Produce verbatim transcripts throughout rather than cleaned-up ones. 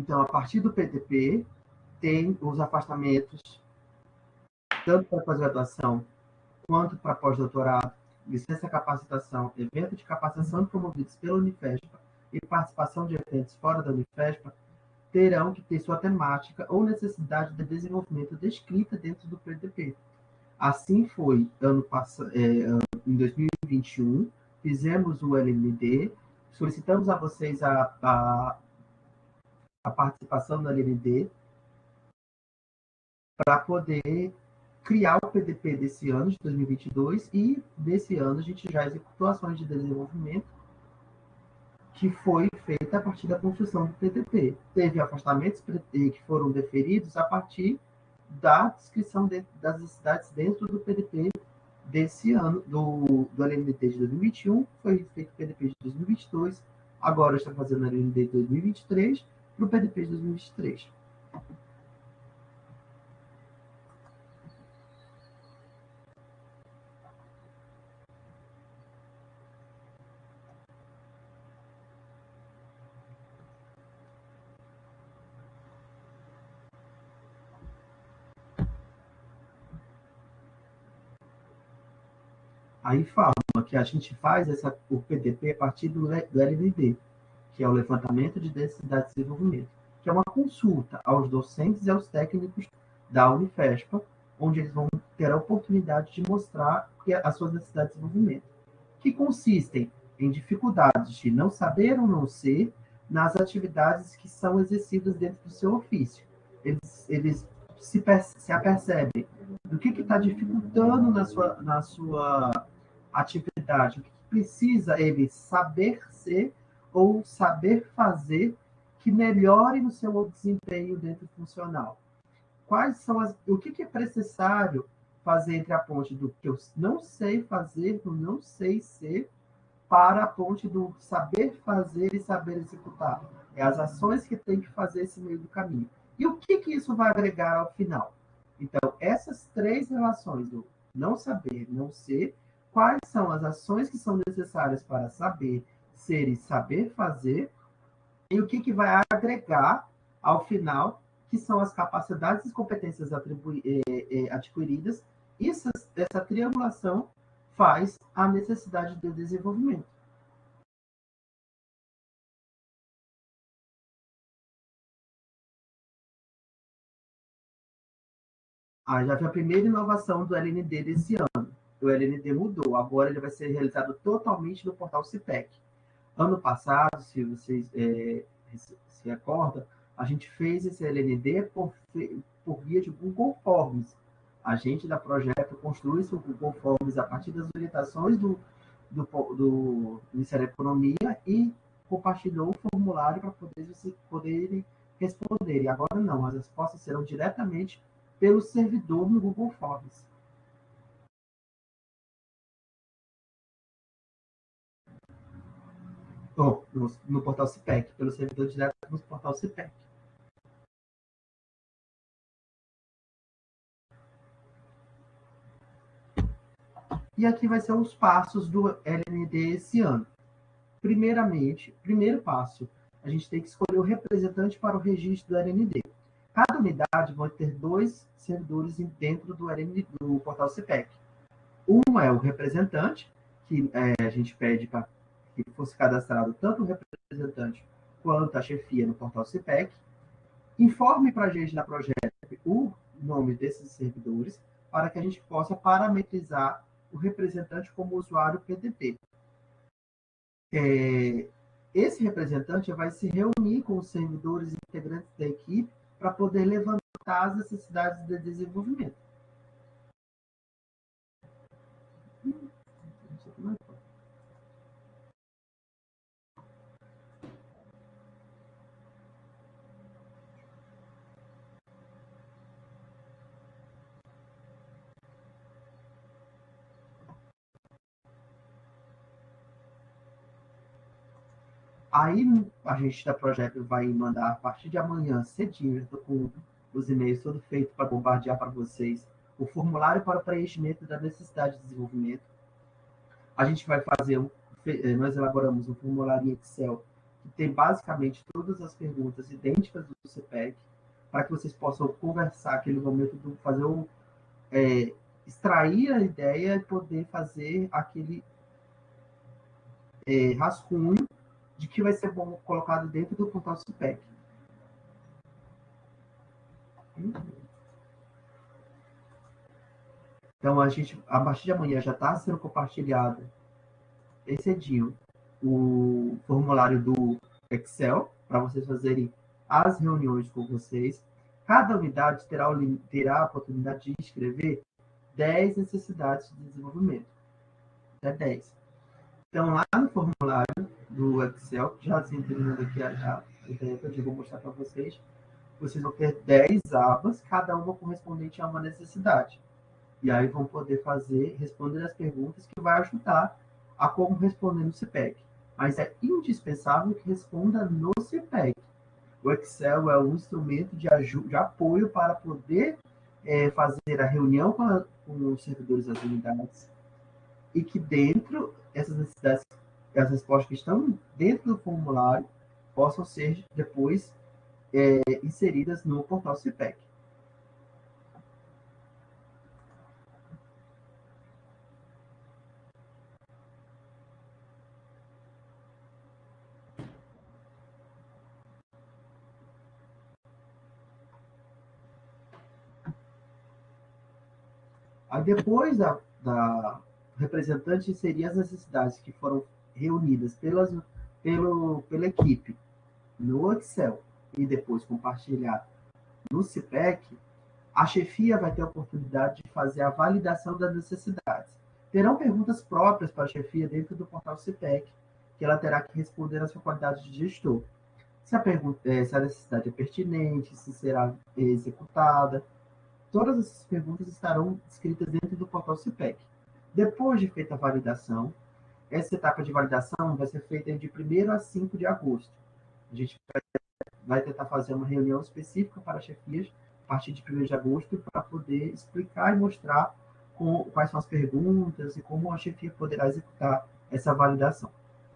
Então, a partir do P T P, tem os afastamentos, tanto para pós-graduação quanto para pós-doutorado, licença capacitação, evento de capacitação promovidos pela Unifespa e participação de eventos fora da Unifespa, terão que ter sua temática ou necessidade de desenvolvimento descrita dentro do P T P. Assim foi ano passado, é, em dois mil e vinte e um, fizemos o L M D, solicitamos a vocês a, a, a participação no L M D para poder criar o P D P desse ano, de dois mil e vinte e dois, e desse ano a gente já executou ações de desenvolvimento que foi feita a partir da construção do P D P. Teve afastamentos que foram deferidos a partir da descrição de, das necessidades dentro do P D P desse ano, do, do L M D de dois mil e vinte e um, foi feito o P D P de dois mil e vinte e dois, agora está fazendo o L M D de dois mil e vinte e três para o P D P de dois mil e vinte e três. Aí fala que a gente faz essa, o P D P a partir do, do L M D, que é o levantamento de necessidade de desenvolvimento, que é uma consulta aos docentes e aos técnicos da Unifespa, onde eles vão ter a oportunidade de mostrar as suas necessidades de desenvolvimento, que consistem em dificuldades de não saber ou não ser nas atividades que são exercidas dentro do seu ofício. Eles, eles se, se apercebem do que está dificultando na sua, na sua atividade, o que precisa ele saber ser ou saber fazer que melhore no seu desempenho dentro funcional. Quais são as, o que, que é necessário fazer entre a ponte do que eu não sei fazer, do não sei ser, para a ponte do saber fazer e saber executar. É as ações que tem que fazer esse meio do caminho. E o que, que isso vai agregar ao final? Então, essas três relações do não saber, não ser, quais são as ações que são necessárias para saber, ser e saber fazer, e o que, que vai agregar ao final, que são as capacidades e competências atribu- eh, eh, adquiridas. Isso, essa triangulação faz a necessidade de desenvolvimento. Ah, já foi a primeira inovação do L N D desse ano. O L N D mudou, agora ele vai ser realizado totalmente no portal CIPEC. Ano passado, se vocês é, se recordam, a gente fez esse L N D por, por via de Google Forms. A gente da projeto construiu esse Google Forms a partir das orientações do, do, do Ministério da Economia e compartilhou o formulário para poder, vocês poderem responder. E agora não, as respostas serão diretamente pelo servidor no Google Forms. Oh, no, no portal CIPEC, pelo servidor direto no portal CIPEC. E aqui vai ser os passos do L N D esse ano. Primeiramente, primeiro passo, a gente tem que escolher o representante para o registro do L N D. Cada unidade vai ter dois servidores dentro do, L N D, do portal CIPEC. Um é o representante, que é, a gente pede para que fosse cadastrado tanto o representante quanto a chefia no portal CIPEC. Informe para a gente na projeto o nome desses servidores para que a gente possa parametrizar o representante como usuário P D P. É, esse representante vai se reunir com os servidores integrantes da equipe para poder levantar as necessidades de desenvolvimento. Aí a gente da projeto vai mandar a partir de amanhã, cedinho, com os e-mails todo feito para bombardear para vocês o formulário para o preenchimento da necessidade de desenvolvimento. A gente vai fazer, um, nós elaboramos um formulário em Excel que tem basicamente todas as perguntas idênticas do C P E C, para que vocês possam conversar aquele momento, do, fazer um, é, extrair a ideia e poder fazer aquele é, rascunho de que vai ser bom colocado dentro do portal C P E C. Então, a gente, a partir de amanhã já está sendo compartilhado bem cedinho o formulário do Excel para vocês fazerem as reuniões com vocês. Cada unidade terá, o, terá a oportunidade de escrever dez necessidades de desenvolvimento. Até dez. Então, lá no formulário do Excel, já se entendendo aqui a, a ideia que eu vou mostrar para vocês, vocês vão ter dez abas, cada uma correspondente a uma necessidade. E aí vão poder fazer, responder as perguntas que vai ajudar a como responder no C P E C. Mas é indispensável que responda no C P E C. O Excel é um instrumento de, de apoio para poder é, fazer a reunião com, a, com os servidores das unidades e que dentro, essas necessidades, as respostas que estão dentro do formulário possam ser depois é, inseridas no portal C P E C. Aí depois da, da representante inserir as necessidades que foram reunidas pelas, pelo, pela equipe no Excel e depois compartilhar no C P E C, a chefia vai ter a oportunidade de fazer a validação das necessidades. Terão perguntas próprias para a chefia dentro do portal C P E C, que ela terá que responder na sua qualidade de gestor. Se a, pergunta, se a necessidade é pertinente, se será executada. Todas essas perguntas estarão escritas dentro do portal C P E C. Depois de feita a validação, essa etapa de validação vai ser feita de primeiro a cinco de agosto. A gente vai tentar fazer uma reunião específica para chefias a partir de primeiro de agosto para poder explicar e mostrar com, quais são as perguntas e como a chefia poderá executar essa validação.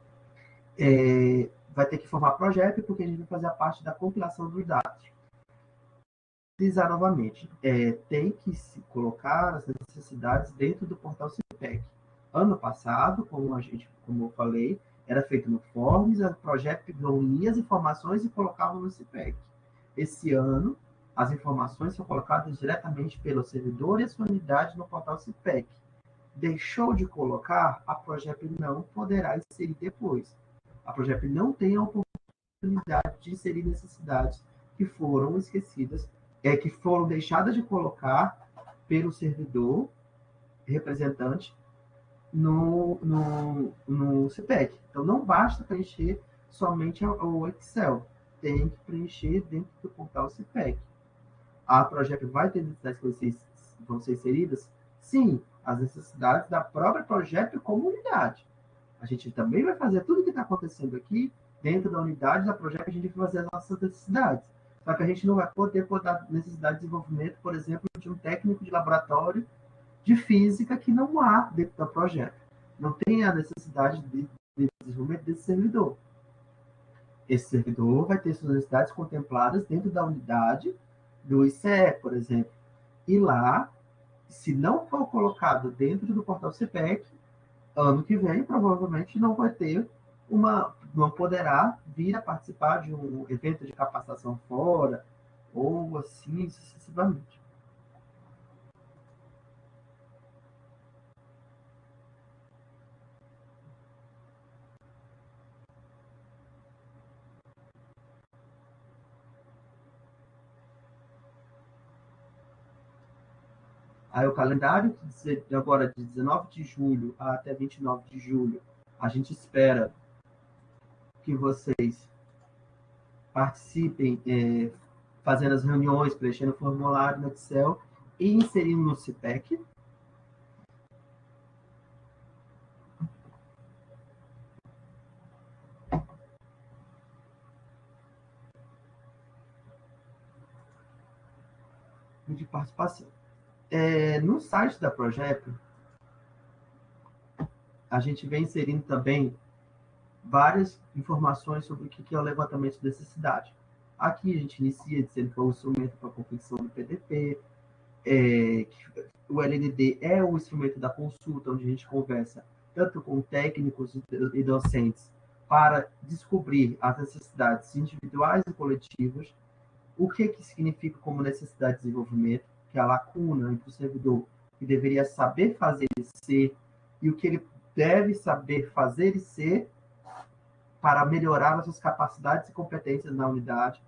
É, vai ter que formar projeto porque a gente vai fazer a parte da compilação dos dados. Utilizar novamente, é, tem que se colocar as necessidades dentro do portal C P E C. Ano passado, como a gente, como eu falei, era feito no Forms, o projeto reunia as informações e colocava no C P E C. Esse ano, as informações são colocadas diretamente pelo servidor e a sua unidade no portal C P E C. Deixou de colocar, a Progep não poderá inserir depois. A Progep não tem a oportunidade de inserir necessidades que foram esquecidas, é, que foram deixadas de colocar pelo servidor representante no, no, no C P E C. Então, não basta preencher somente o Excel, tem que preencher dentro do portal C P E C. A Progep vai ter necessidades que vocês vão ser inseridas? Sim, as necessidades da própria Progep como unidade. A gente também vai fazer tudo o que está acontecendo aqui dentro da unidade da Progep, a gente vai fazer as nossas necessidades. Só que a gente não vai poder botar necessidade de desenvolvimento, por exemplo, de um técnico de laboratório de física que não há dentro da Progep. Não tem a necessidade de, de desenvolvimento desse servidor. Esse servidor vai ter suas necessidades contempladas dentro da unidade do I C E, por exemplo. E lá, se não for colocado dentro do portal C P E C, ano que vem, provavelmente não vai ter uma, não poderá vir a participar de um evento de capacitação fora, ou assim sucessivamente. Aí o calendário de agora de dezenove de julho até vinte e nove de julho, a gente espera que vocês participem é, fazendo as reuniões, preenchendo o formulário no Excel e inserindo no C P E C. De participação. É, no site da Progep, a gente vem inserindo também várias informações sobre o que é o levantamento de necessidade. Aqui a gente inicia dizendo que é o instrumento para a confecção do P D P, é, que o L N D é o instrumento da consulta, onde a gente conversa tanto com técnicos e docentes para descobrir as necessidades individuais e coletivas, o que, que significa como necessidade de desenvolvimento, que é a lacuna entre o servidor que deveria saber fazer e ser, e o que ele deve saber fazer e ser para melhorar as suas capacidades e competências na unidade.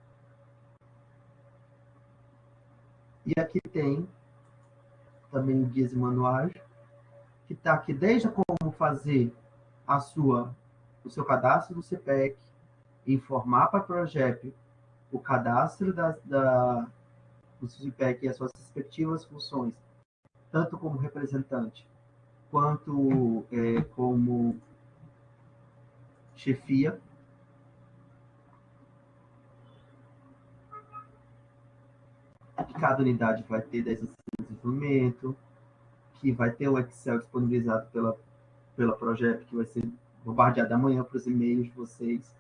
E aqui tem também guias e manuais, que está aqui desde como fazer a sua, o seu cadastro do C P E C, informar para o projeto o cadastro da, da, do C P E C e as suas respectivas funções, tanto como representante, quanto é, como chefia. Cada unidade vai ter dez de desenvolvimento, que vai ter o Excel disponibilizado pela, pela projeto, que vai ser bombardeado amanhã para os e-mails de vocês.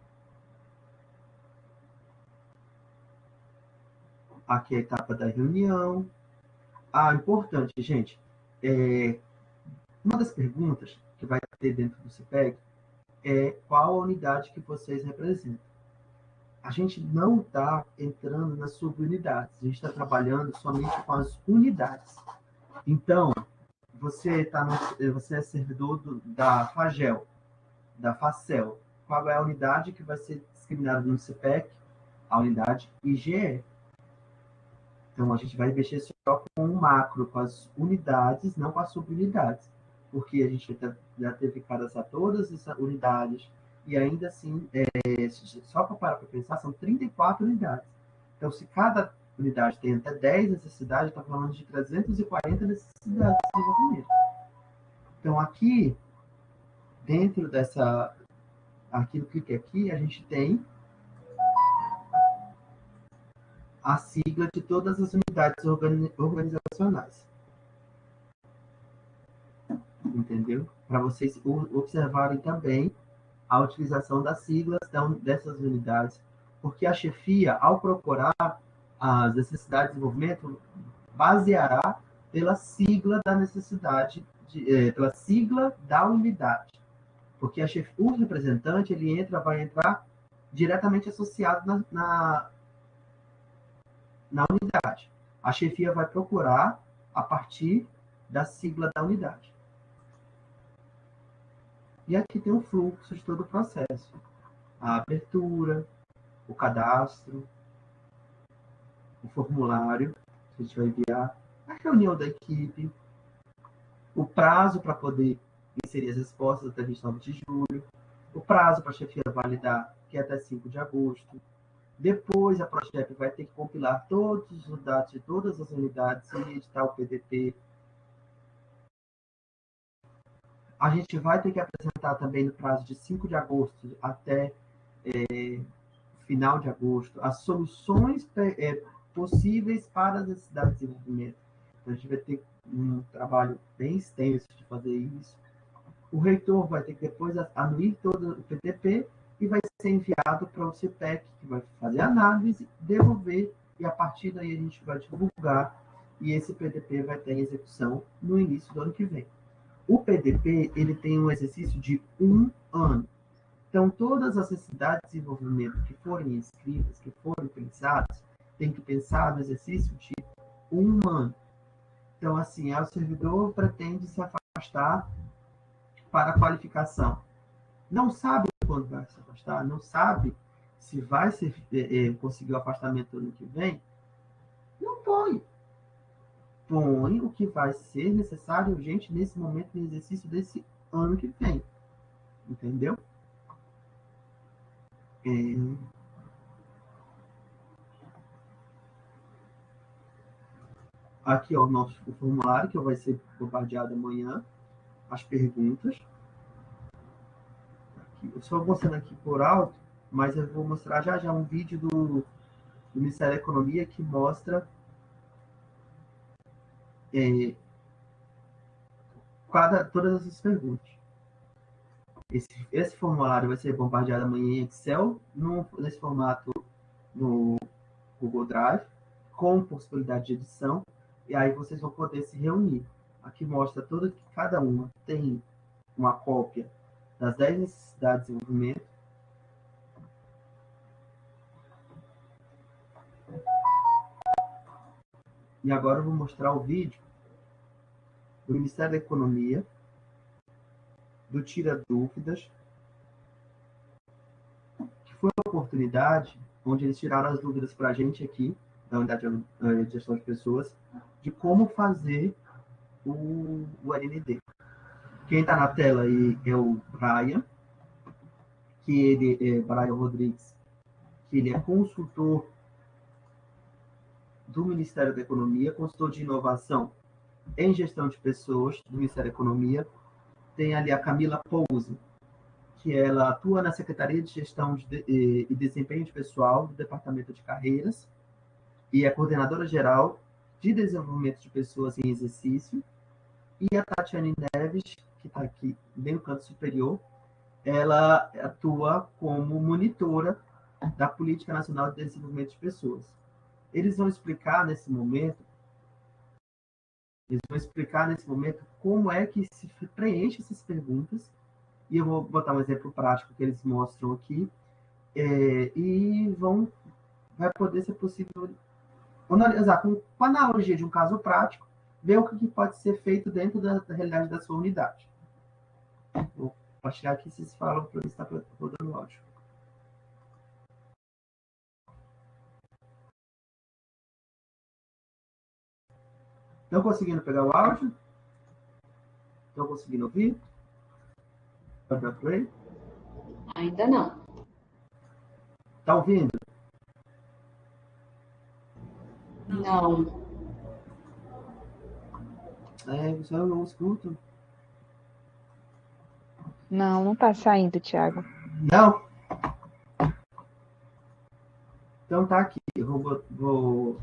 Aqui é a etapa da reunião. Ah, importante, gente, é, uma das perguntas que vai ter dentro do C P E C é qual a unidade que vocês representam. A gente não está entrando nas subunidades, a gente está trabalhando somente com as unidades. Então, você, tá no, você é servidor do, da Fagel, da Facel. Qual é a unidade que vai ser discriminada no C P E C? A unidade I G E. Então, a gente vai mexer só com o macro, com as unidades, não com as subunidades. Porque a gente já teve que cadastrar todas essas unidades, e ainda assim, é, só para parar para pensar, são trinta e quatro unidades. Então, se cada unidade tem até dez necessidades, está falando de trezentas e quarenta necessidades de desenvolvimento. Então, aqui, dentro dessa, aqui no clique aqui, a gente tem a sigla de todas as unidades organizacionais. Entendeu? Para vocês observarem também a utilização das siglas dessas unidades, porque a chefia, ao procurar as necessidades de desenvolvimento, baseará pela sigla da necessidade, de, eh, pela sigla da unidade. Porque a chefia, o representante, ele entra, vai entrar diretamente associado na, na, na unidade. A chefia vai procurar a partir da sigla da unidade. E aqui tem o fluxo de todo o processo. A abertura, o cadastro, o formulário que a gente vai enviar, a reunião da equipe, o prazo para poder inserir as respostas até vinte e nove de julho, o prazo para a chefia validar, que é até cinco de agosto. Depois, a projeto vai ter que compilar todos os dados de todas as unidades e editar o P D P. A gente vai ter que apresentar também no prazo de cinco de agosto até é, final de agosto as soluções é, possíveis para as necessidades de desenvolvimento. Então, a gente vai ter um trabalho bem extenso de fazer isso. O reitor vai ter que depois anuir todo o P D P e vai ser enviado para o C P E C, que vai fazer a análise, devolver, e a partir daí a gente vai divulgar, e esse P D P vai ter execução no início do ano que vem. O P D P, ele tem um exercício de um ano. Então, todas as necessidades de desenvolvimento que forem escritas, que forem pensadas, tem que pensar no exercício de um ano. Então, assim, o servidor pretende se afastar para a qualificação. Não sabe quando vai se afastar, não sabe se vai ser, é, conseguir o afastamento no ano que vem, não põe. Põe o que vai ser necessário e urgente nesse momento de exercício desse ano que vem. Entendeu? É... Aqui, ó, o nosso o formulário, que vai ser bombardeado amanhã, as perguntas. Aqui, eu estou mostrando aqui por alto, mas eu vou mostrar já já um vídeo do, do Ministério da Economia que mostra é, cada, todas essas perguntas. Esse, esse formulário vai ser bombardeado amanhã em Excel, no, nesse formato no Google Drive, com possibilidade de edição, e aí vocês vão poder se reunir. Aqui mostra tudo que cada uma tem uma cópia das dez necessidades de desenvolvimento. E agora eu vou mostrar o vídeo do Ministério da Economia, do Tira Dúvidas, que foi uma oportunidade onde eles tiraram as dúvidas para a gente aqui, da Unidade de Gestão de Pessoas, de como fazer o, o L N D. Quem está na tela aí é o Brian, que ele é Brian Rodrigues, que ele é consultor do Ministério da Economia, consultor de inovação em gestão de pessoas do Ministério da Economia. Tem ali a Camila Pouso, que ela atua na Secretaria de Gestão de, e, e Desempenho de Pessoal do Departamento de Carreiras e é coordenadora geral de desenvolvimento de pessoas em exercício. E a Tatiane Neves, que está aqui bem no canto superior, ela atua como monitora da Política Nacional de Desenvolvimento de Pessoas. Eles vão explicar nesse momento, eles vão explicar nesse momento como é que se preenche essas perguntas, e eu vou botar um exemplo prático que eles mostram aqui, é, e vão, vai poder ser possível analisar com, com a analogia de um caso prático, ver o que pode ser feito dentro da, da realidade da sua unidade. Vou compartilhar aqui, vocês falam para ver se está rodando o áudio. Estão conseguindo pegar o áudio? Estão conseguindo ouvir? Pode dar play? Ainda não. Está ouvindo? Não. É, você não escuta? Não, não está saindo, Thiago. Não? Então tá aqui. Eu vou, vou...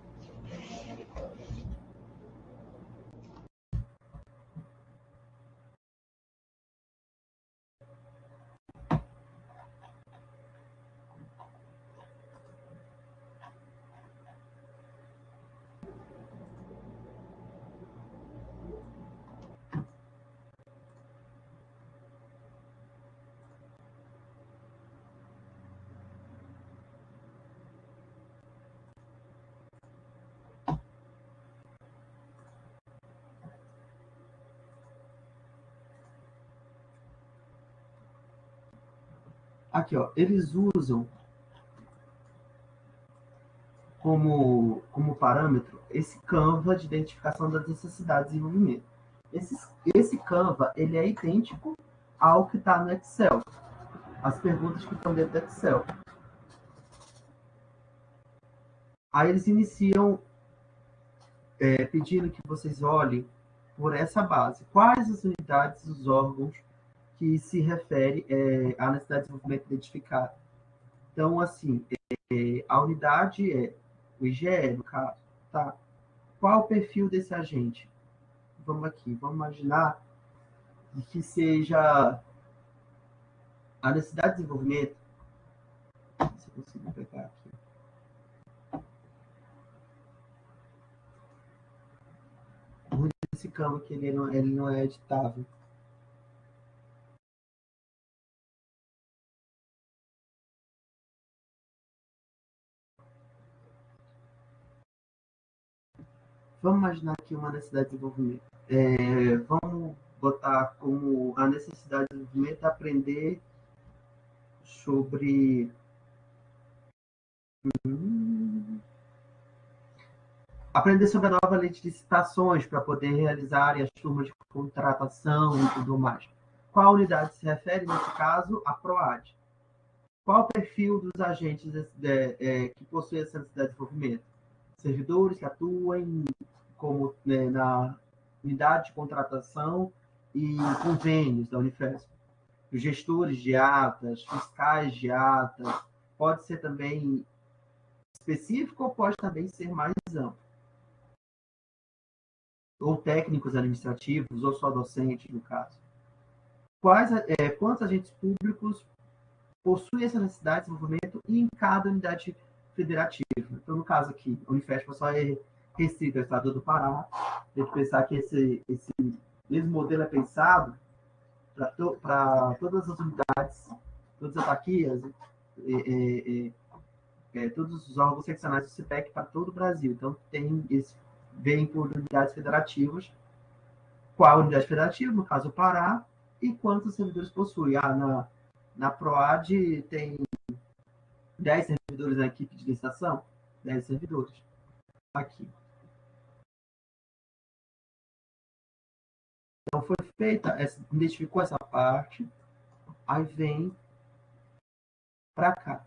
Aqui, ó. Eles usam como, como parâmetro esse Canva de identificação das necessidades de desenvolvimento. Esse, esse Canva, ele é idêntico ao que está no Excel. As perguntas que estão dentro do Excel. Aí eles iniciam é, pedindo que vocês olhem por essa base. Quais as unidades, os órgãos que se refere é, à necessidade de desenvolvimento identificada? Então, assim, é, a unidade é o I G E, no caso, tá? Qual o perfil desse agente? Vamos aqui, vamos imaginar que seja a necessidade de desenvolvimento. Se eu conseguir pegar aqui. Esse campo que ele não, ele não é editável. Vamos imaginar aqui uma necessidade de desenvolvimento. É, vamos botar como a necessidade de desenvolvimento aprender sobre hum, aprender sobre a nova lei de licitações para poder realizar as turmas de contratação e tudo mais. Qual unidade se refere, nesse caso? A PROAD. Qual o perfil dos agentes de, de, de, que possuem essa necessidade de desenvolvimento? Servidores que atuem como né, na unidade de contratação e convênios da Unifesp. Os gestores de atas, fiscais de atas, pode ser também específico ou pode também ser mais amplo. Ou técnicos administrativos, ou só docentes, no caso. quais, é, quantos agentes públicos possuem essa necessidade de desenvolvimento em cada unidade federativa. Então, no caso aqui, a Unifesp só é restrita ao estado do Pará. Tem que pensar que esse, esse mesmo modelo é pensado para to, todas as unidades, todas as autarquias, é, é, é, todos os órgãos seccionais do CIPEC para todo o Brasil. Então, tem, eles vêm por unidades federativas. Qual unidade federativa? No caso, o Pará. E quantos servidores possui? Ah, na, na PROAD tem dez servidores na equipe de licitação? dez servidores. Aqui. Então, foi feita, essa, identificou essa parte, aí vem para cá.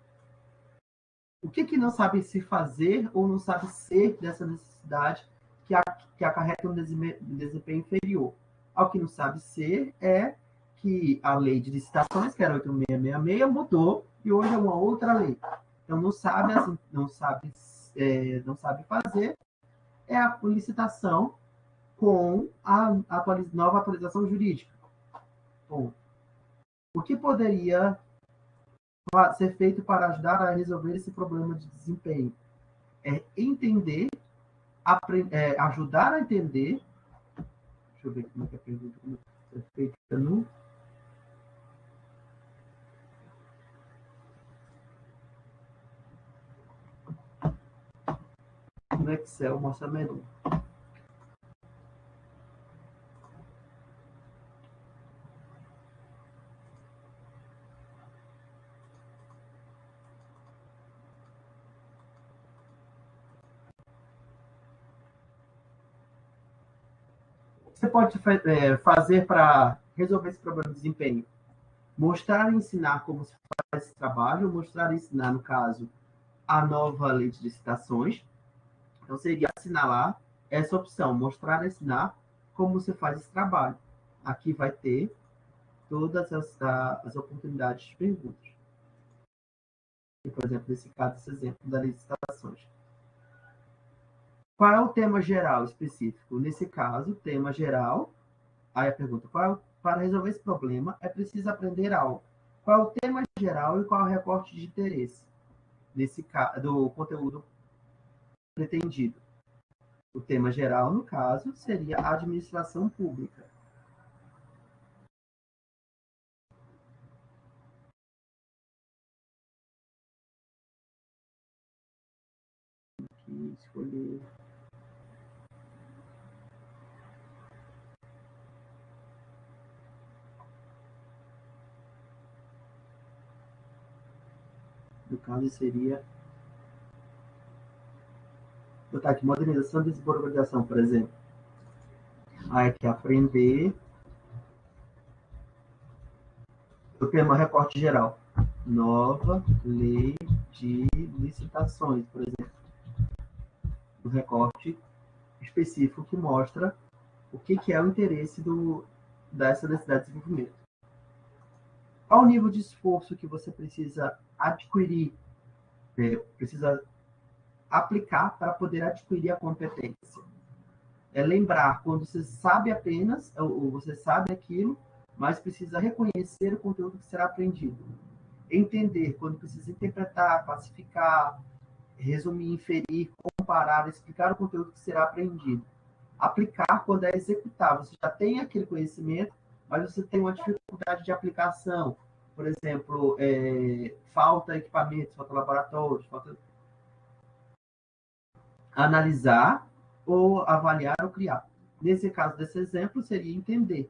O que, que não sabe se fazer ou não sabe ser dessa necessidade que, a, que acarreta um desempenho inferior? Ao que não sabe ser é que a lei de licitações, que era oito mil seiscentos e sessenta e seis, mudou e hoje é uma outra lei. Então, não sabe, assim, não sabe, é, não sabe fazer é a licitação com a atualiz, nova atualização jurídica. Bom, o que poderia ser feito para ajudar a resolver esse problema de desempenho? É entender, é, ajudar a entender. Deixa eu ver como é que é a pergunta é feita no. No Excel, mostra melhor. Você pode é, fazer para resolver esse problema de desempenho? Mostrar e ensinar como se faz esse trabalho, mostrar e ensinar, no caso, a nova lei de licitações. Então, seria assinalar essa opção, mostrar e ensinar como se faz esse trabalho. Aqui vai ter todas as, as oportunidades de perguntas. E, por exemplo, nesse caso, esse exemplo das licitações. Qual é o tema geral específico? Nesse caso, tema geral, aí a pergunta, qual, para resolver esse problema, é preciso aprender algo. Qual é o tema geral e qual é o recorte de interesse nesse caso, do conteúdo pretendido? O tema geral, no caso, seria a administração pública. Aqui, escolher. No caso, seria botar aqui modernização e desburocratização, por exemplo. Aí aqui, aprender. O tema recorte geral. Nova lei de licitações, por exemplo. Um recorte específico que mostra o que, que é o interesse do, dessa necessidade de desenvolvimento. Qual o nível de esforço que você precisa adquirir, é, precisa aplicar para poder adquirir a competência? É lembrar quando você sabe apenas, ou você sabe aquilo, mas precisa reconhecer o conteúdo que será aprendido. Entender quando precisa interpretar, classificar, resumir, inferir, comparar, explicar o conteúdo que será aprendido. Aplicar quando é executar. Você já tem aquele conhecimento, mas você tem uma dificuldade de aplicação. Por exemplo, é, falta equipamentos, falta laboratórios, falta... Analisar ou avaliar ou criar. Nesse caso desse exemplo, seria entender.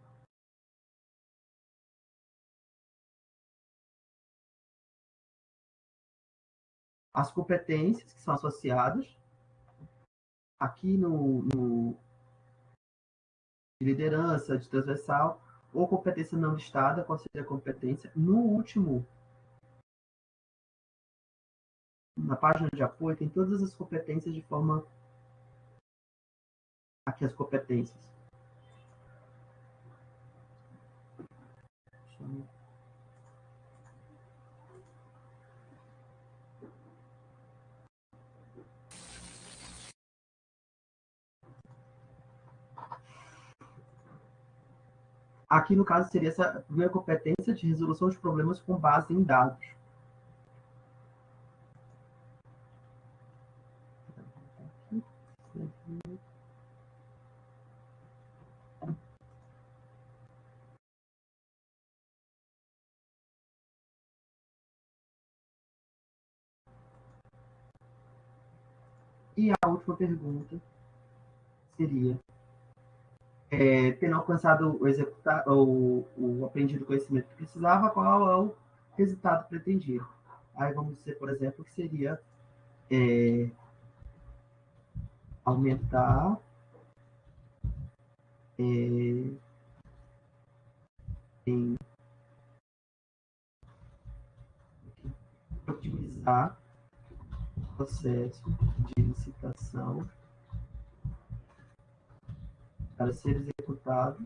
As competências que são associadas aqui no, no de liderança, de transversal, ou competência não listada, qual seria a competência? No último, na página de apoio, tem todas as competências de forma... Aqui as competências. Aqui, no caso, seria essa primeira competência de resolução de problemas com base em dados. E a última pergunta seria, é, tendo alcançado o, executar, o, o aprendido conhecimento que precisava, qual é o resultado pretendido? Aí vamos dizer, por exemplo, que seria é, aumentar é, em otimizar o processo de licitação para ser executado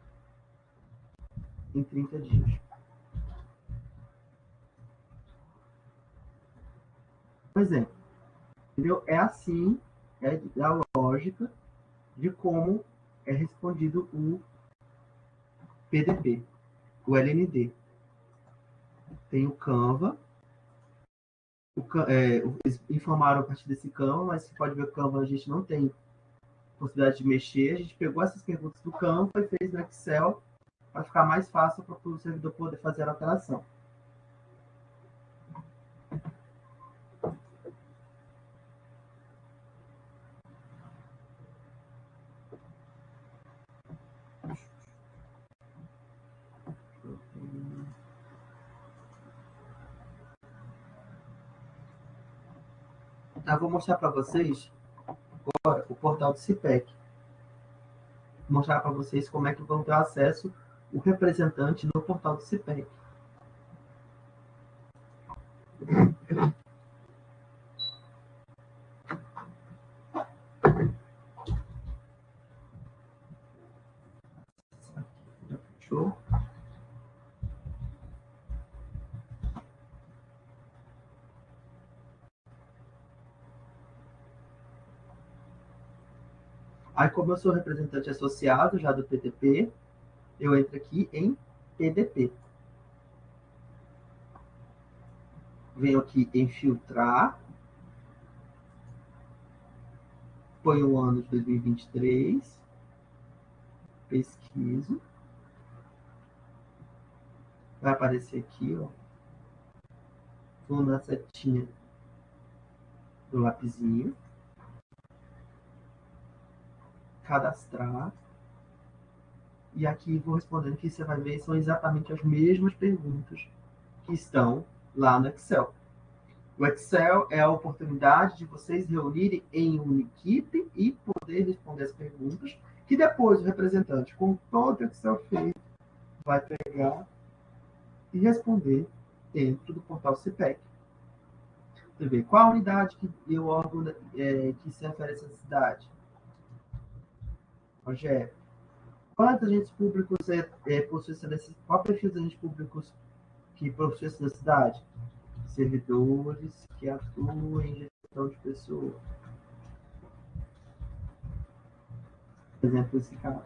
em trinta dias. Por exemplo, entendeu? É assim, é a lógica de como é respondido o P D P, o L N D. Tem o Canva, o, é, eles informaram a partir desse Canva, mas você pode ver que o Canva a gente não tem possibilidade de mexer. A gente pegou essas perguntas do Canva e fez no Excel para ficar mais fácil para o servidor poder fazer a alteração. Então, eu vou mostrar para vocês agora o portal do CIPEC. Vou mostrar para vocês como é que vão ter acesso o representante no portal do CIPEC. Show? Aí, como eu sou representante associado já do P D P, eu entro aqui em P D P. Venho aqui em filtrar. Põe o ano de dois mil e vinte e três. Pesquiso. Vai aparecer aqui, ó. Vou na setinha do lapisinho. Cadastrar. E aqui vou respondendo, que você vai ver são exatamente as mesmas perguntas que estão lá no Excel. O Excel é a oportunidade de vocês reunirem em uma equipe e poder responder as perguntas, que depois o representante, com todo o Excel feito, vai pegar e responder dentro do portal CIPEC. Você vê qual a unidade que, e o órgão é, que se refere a essa cidade. Rogério. Quantos agentes públicos é, é, possui essa necessidade? Qual perfil dos agentes públicos que possui essa necessidade? Servidores que atuam em gestão de pessoas. Por exemplo, esse cara.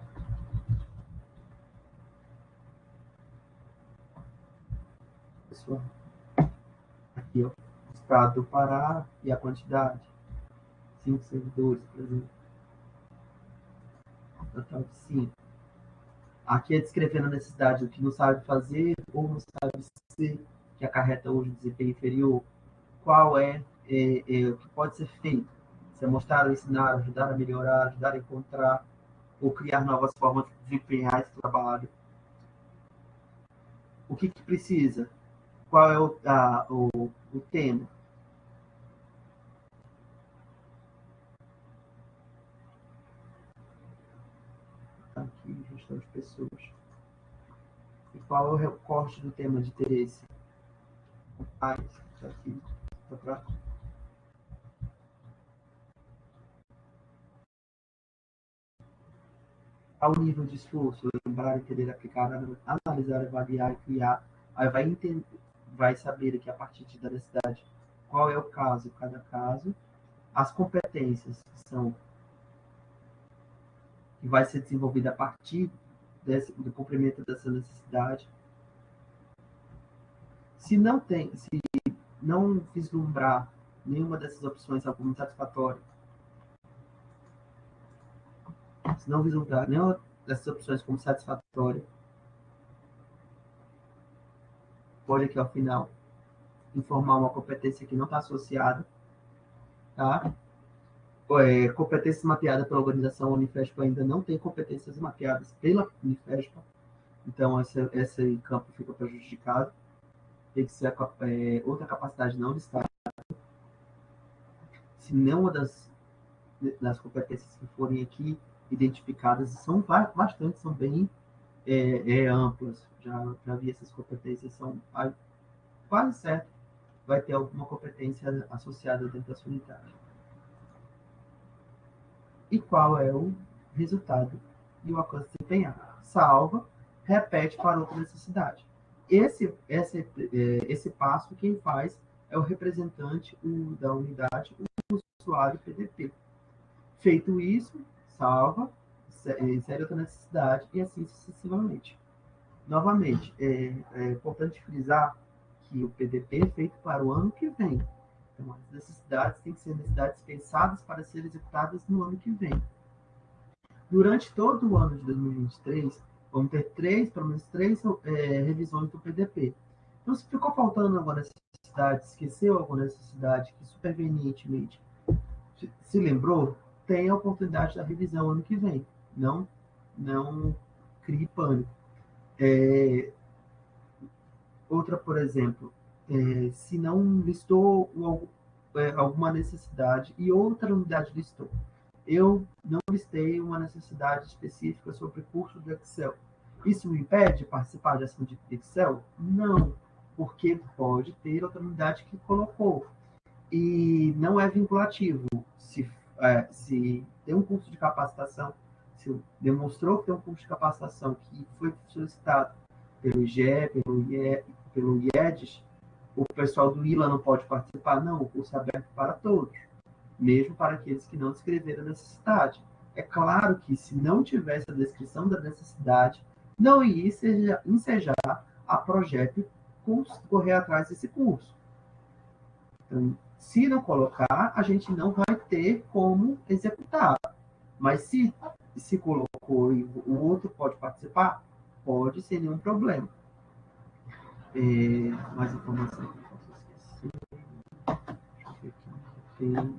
Pessoal. Aqui, ó. O estado do Pará e a quantidade. Cinco servidores, por exemplo. Total de cinco. Aqui é descrevendo a necessidade do que não sabe fazer ou não sabe ser, que acarreta hoje um desempenho inferior. Qual é, é, é o que pode ser feito? Se é mostrar, ensinar, ajudar a melhorar, ajudar a encontrar ou criar novas formas de desempenhar esse trabalho. O que, que precisa? Qual é o, a, o, o tema? Aqui, gestão de pessoas. E qual é o recorte do tema de interesse? Ah, isso aqui. Tá pra... Ao nível de esforço, lembrar, entender, aplicar, analisar, avaliar e criar. Aí vai entender, vai saber aqui a partir da necessidade qual é o caso, cada caso, as competências que são que vai ser desenvolvida a partir desse, do cumprimento dessa necessidade. Se não tem, se não vislumbrar nenhuma dessas opções como satisfatória, se não vislumbrar nenhuma dessas opções como satisfatória, pode aqui ao final informar uma competência que não está associada, tá? É, competências mapeadas pela organização Unifesp ainda não tem competências mapeadas pela Unifesp, então esse, esse campo fica prejudicado. Tem que ser a, é, outra capacidade não listada. Se nenhuma das, das competências que forem aqui identificadas, são bastante, são bem é, é, amplas, já, já vi essas competências, são quase certo, vai ter alguma competência associada dentro da sua unidade. E qual é o resultado e o alcance desempenhado? Salva, repete para outra necessidade. Esse, esse, esse passo, quem faz é o representante da unidade, o usuário P D P. Feito isso, salva, insere outra necessidade e assim sucessivamente. Novamente, é, é importante frisar que o P D P é feito para o ano que vem. Então, as necessidades têm que ser necessidades pensadas para serem executadas no ano que vem. Durante todo o ano de dois mil e vinte e três, vamos ter três, pelo menos três é, revisões do P D P. Então, se ficou faltando alguma necessidade, esqueceu alguma necessidade que supervenientemente se lembrou, tem a oportunidade da revisão ano que vem. Não, não crie pânico. É, outra, por exemplo, é, se não listou o, é, alguma necessidade e outra unidade listou. Eu não listei uma necessidade específica sobre curso do Excel. Isso me impede de participar de ação de Excel? Não, porque pode ter outra unidade que colocou. E não é vinculativo. Se, é, se tem um curso de capacitação, se demonstrou que tem um curso de capacitação que foi solicitado pelo I G E, pelo, I E, pelo I E D S, o pessoal do I L A não pode participar? Não, o curso é aberto para todos, mesmo para aqueles que não descreveram a necessidade. É claro que, se não tivesse a descrição da necessidade, não ia ensejar a projeto correr atrás desse curso. Então, se não colocar, a gente não vai ter como executar. Mas se se colocou e o outro pode participar, pode, sem nenhum problema. É, mais informação que eu posso esquecer. Deixa eu ver aqui. Tem...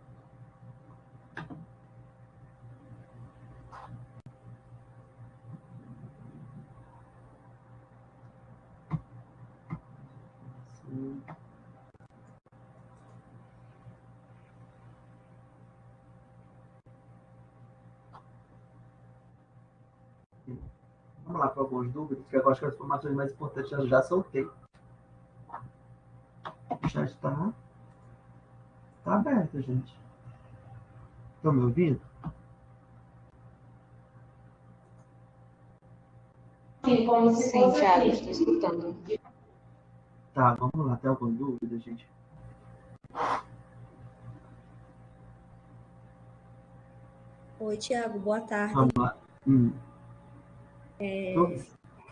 Vamos lá para algumas dúvidas, que eu acho que as informações mais importantes eu já soltei. Já está, está aberto, gente. Estão me ouvindo? Sim, como se Sim, Thiago, estou escutando. Tá, vamos lá. Tem alguma dúvida, gente? Oi, Thiago, boa tarde. Vamos lá. Hum. É... Tô...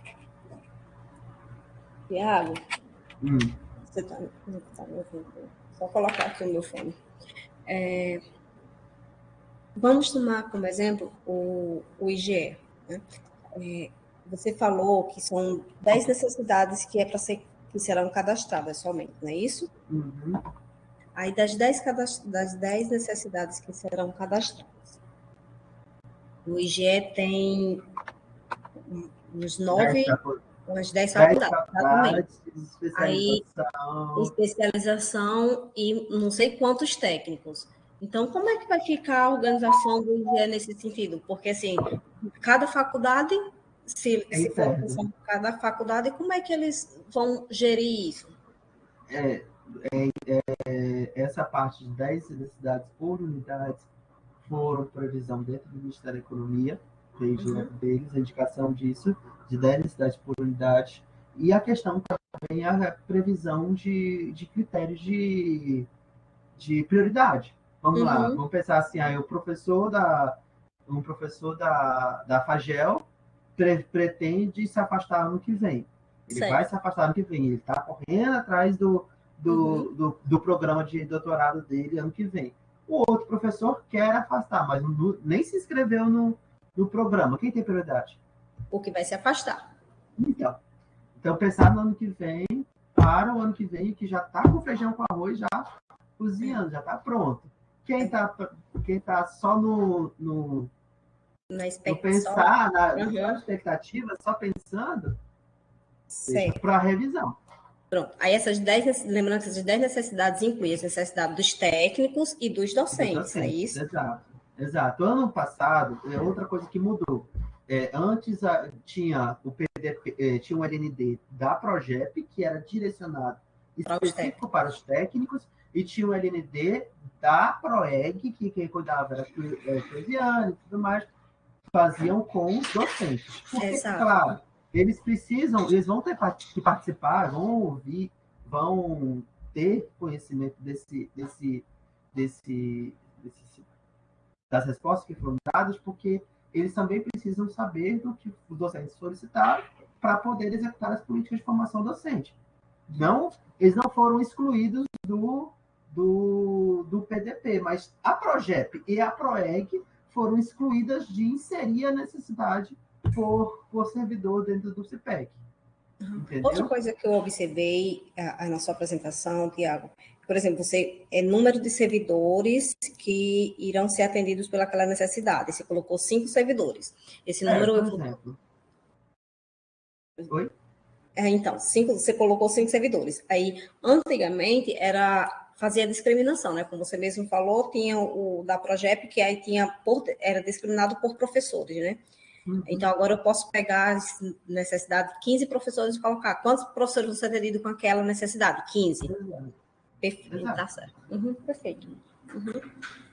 Thiago, hum. você está tá me ouvindo? Só colocar aqui o meu fone. É... Vamos tomar como exemplo o, o I G E. Né? É... Você falou que são dez necessidades que, é para ser, que serão cadastradas somente, não é isso? Uhum. Aí, das dez, cadast... das dez necessidades que serão cadastradas, o I G E tem uns nove, umas dez faculdades. Aí, especialização e não sei quantos técnicos. Então, como é que vai ficar a organização do I G E nesse sentido? Porque, assim, cada faculdade, se, é se for pensar em cada faculdade, como é que eles vão gerir isso? É, é, é, essa parte de dez necessidades por unidades foram previsão dentro do Ministério da Economia, desde uhum. deles, a indicação disso, de dez necessidades por unidade, e a questão também é a previsão de, de critérios de, de prioridade. Vamos uhum. lá, vamos pensar assim, aí o professor da, um professor da, da FAGEL pre- pretende se afastar ano que vem. Ele Certo. vai se afastar ano que vem. Ele está correndo atrás do, do, Uhum. do, do programa de doutorado dele ano que vem. O outro professor quer afastar, mas não- nem se inscreveu no, no programa. Quem tem prioridade? O que vai se afastar. Então, então, pensar no ano que vem, para o ano que vem, que já está com feijão com arroz já cozinhando, já está pronto. Quem está quem tá só no, no, Na no expectativa. pensar, na, Uhum. na expectativa, só pensando, deixa Certo. para revisão. Pronto. Aí essas dez, lembrando que essas dez necessidades incluem as necessidades dos técnicos e dos docentes, é Docente, isso? exato. Exato. Ano passado, é outra coisa que mudou. É, antes a, tinha o P D P, é, tinha um L N D da Progep, que era direcionado Para os específico técnicos. para os técnicos, e tinha o L N D da Proeg, que quem cuidava era a Clesiane e tudo mais, faziam com os docentes. Porque, Exato. claro, eles precisam, eles vão ter que participar, vão ouvir, vão ter conhecimento desse, desse, desse, desse das respostas que foram dadas, porque eles também precisam saber do que os docentes solicitaram para poder executar as políticas de formação docente. Não, eles não foram excluídos do, do, do P D P, mas a Progep e a Proeg foram excluídas de inserir a necessidade por, por servidor dentro do CIPEC. Entendeu? Outra coisa que eu observei a, a, na sua apresentação, Tiago, por exemplo, você é número de servidores que irão ser atendidos pelaquela necessidade. Você colocou cinco servidores. Esse É, número por eu vou... exemplo. Oi? É, então, cinco, você colocou cinco servidores. Aí, antigamente, era fazia discriminação, né? Como você mesmo falou, tinha o da Progep, que aí tinha por, era discriminado por professores, né? Uhum. Então, agora eu posso pegar a necessidade de quinze professores e colocar. Quantos professores você tem com aquela necessidade? quinze. Exato. Perfeito, Exato. tá certo. Uhum, perfeito. Uhum.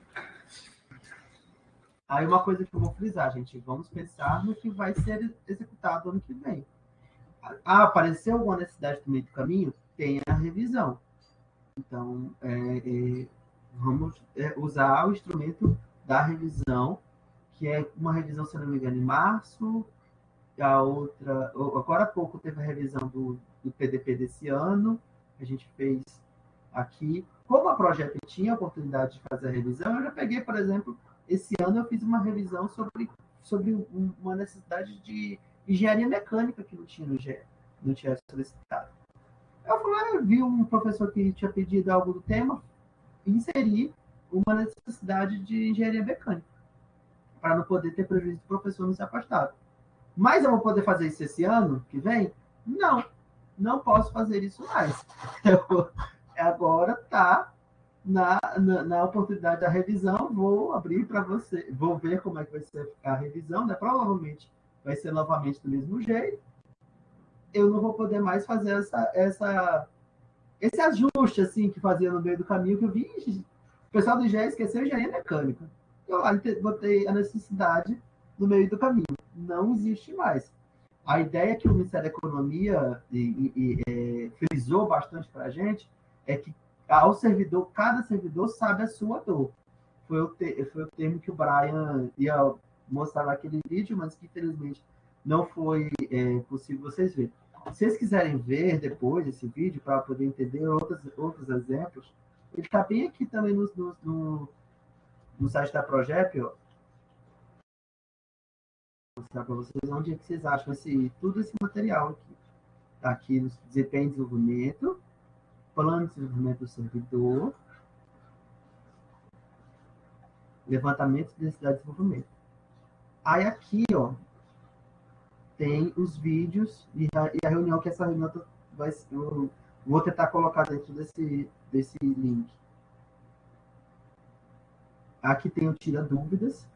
Aí uma coisa que eu vou frisar, gente, vamos pensar no que vai ser executado ano que vem. Ah, apareceu alguma necessidade no meio do caminho? Tem a revisão. Então, é, é, vamos é, usar o instrumento da revisão, que é uma revisão, se não me engano, em março, a outra, agora há pouco teve a revisão do, do P D P desse ano, a gente fez aqui. Como a Projeto tinha a oportunidade de fazer a revisão, eu já peguei, por exemplo, esse ano eu fiz uma revisão sobre, sobre uma necessidade de engenharia mecânica que não tinha no G E, não tinha solicitado. Eu falei, ah, eu vi um professor que tinha pedido algo do tema, inserir uma necessidade de engenharia mecânica, para não poder ter prejuízo do professor não se afastado. Mas eu vou poder fazer isso esse ano que vem? Não, não posso fazer isso mais. Eu, agora tá na, na, na oportunidade da revisão, vou abrir para você, vou ver como é que vai ser a revisão, né? Provavelmente vai ser novamente do mesmo jeito. Eu não vou poder mais fazer essa, essa, esse ajuste assim que fazia no meio do caminho, que eu vi, o pessoal do I G E esqueceu engenharia mecânica. Eu lá botei a necessidade no meio do caminho. Não existe mais. A ideia que o Ministério da Economia e, e, e, é, frisou bastante para a gente é que ao servidor, cada servidor sabe a sua dor. Foi o, te, foi o termo que o Brian ia mostrar naquele vídeo, mas que infelizmente não foi é, possível vocês verem. Se vocês quiserem ver depois esse vídeo para poder entender outros, outros exemplos, ele está bem aqui também no, no, no, no site da Progep, ó. Vou mostrar para vocês onde é que vocês acham esse, tudo esse material aqui. Está aqui no desempenho e desenvolvimento, plano de desenvolvimento do servidor, levantamento de necessidade de desenvolvimento. Aí aqui, ó, tem os vídeos e a, e a reunião que essa reunião vai, eu vou tentar colocar dentro desse, desse link. Aqui tem o Tira Dúvidas.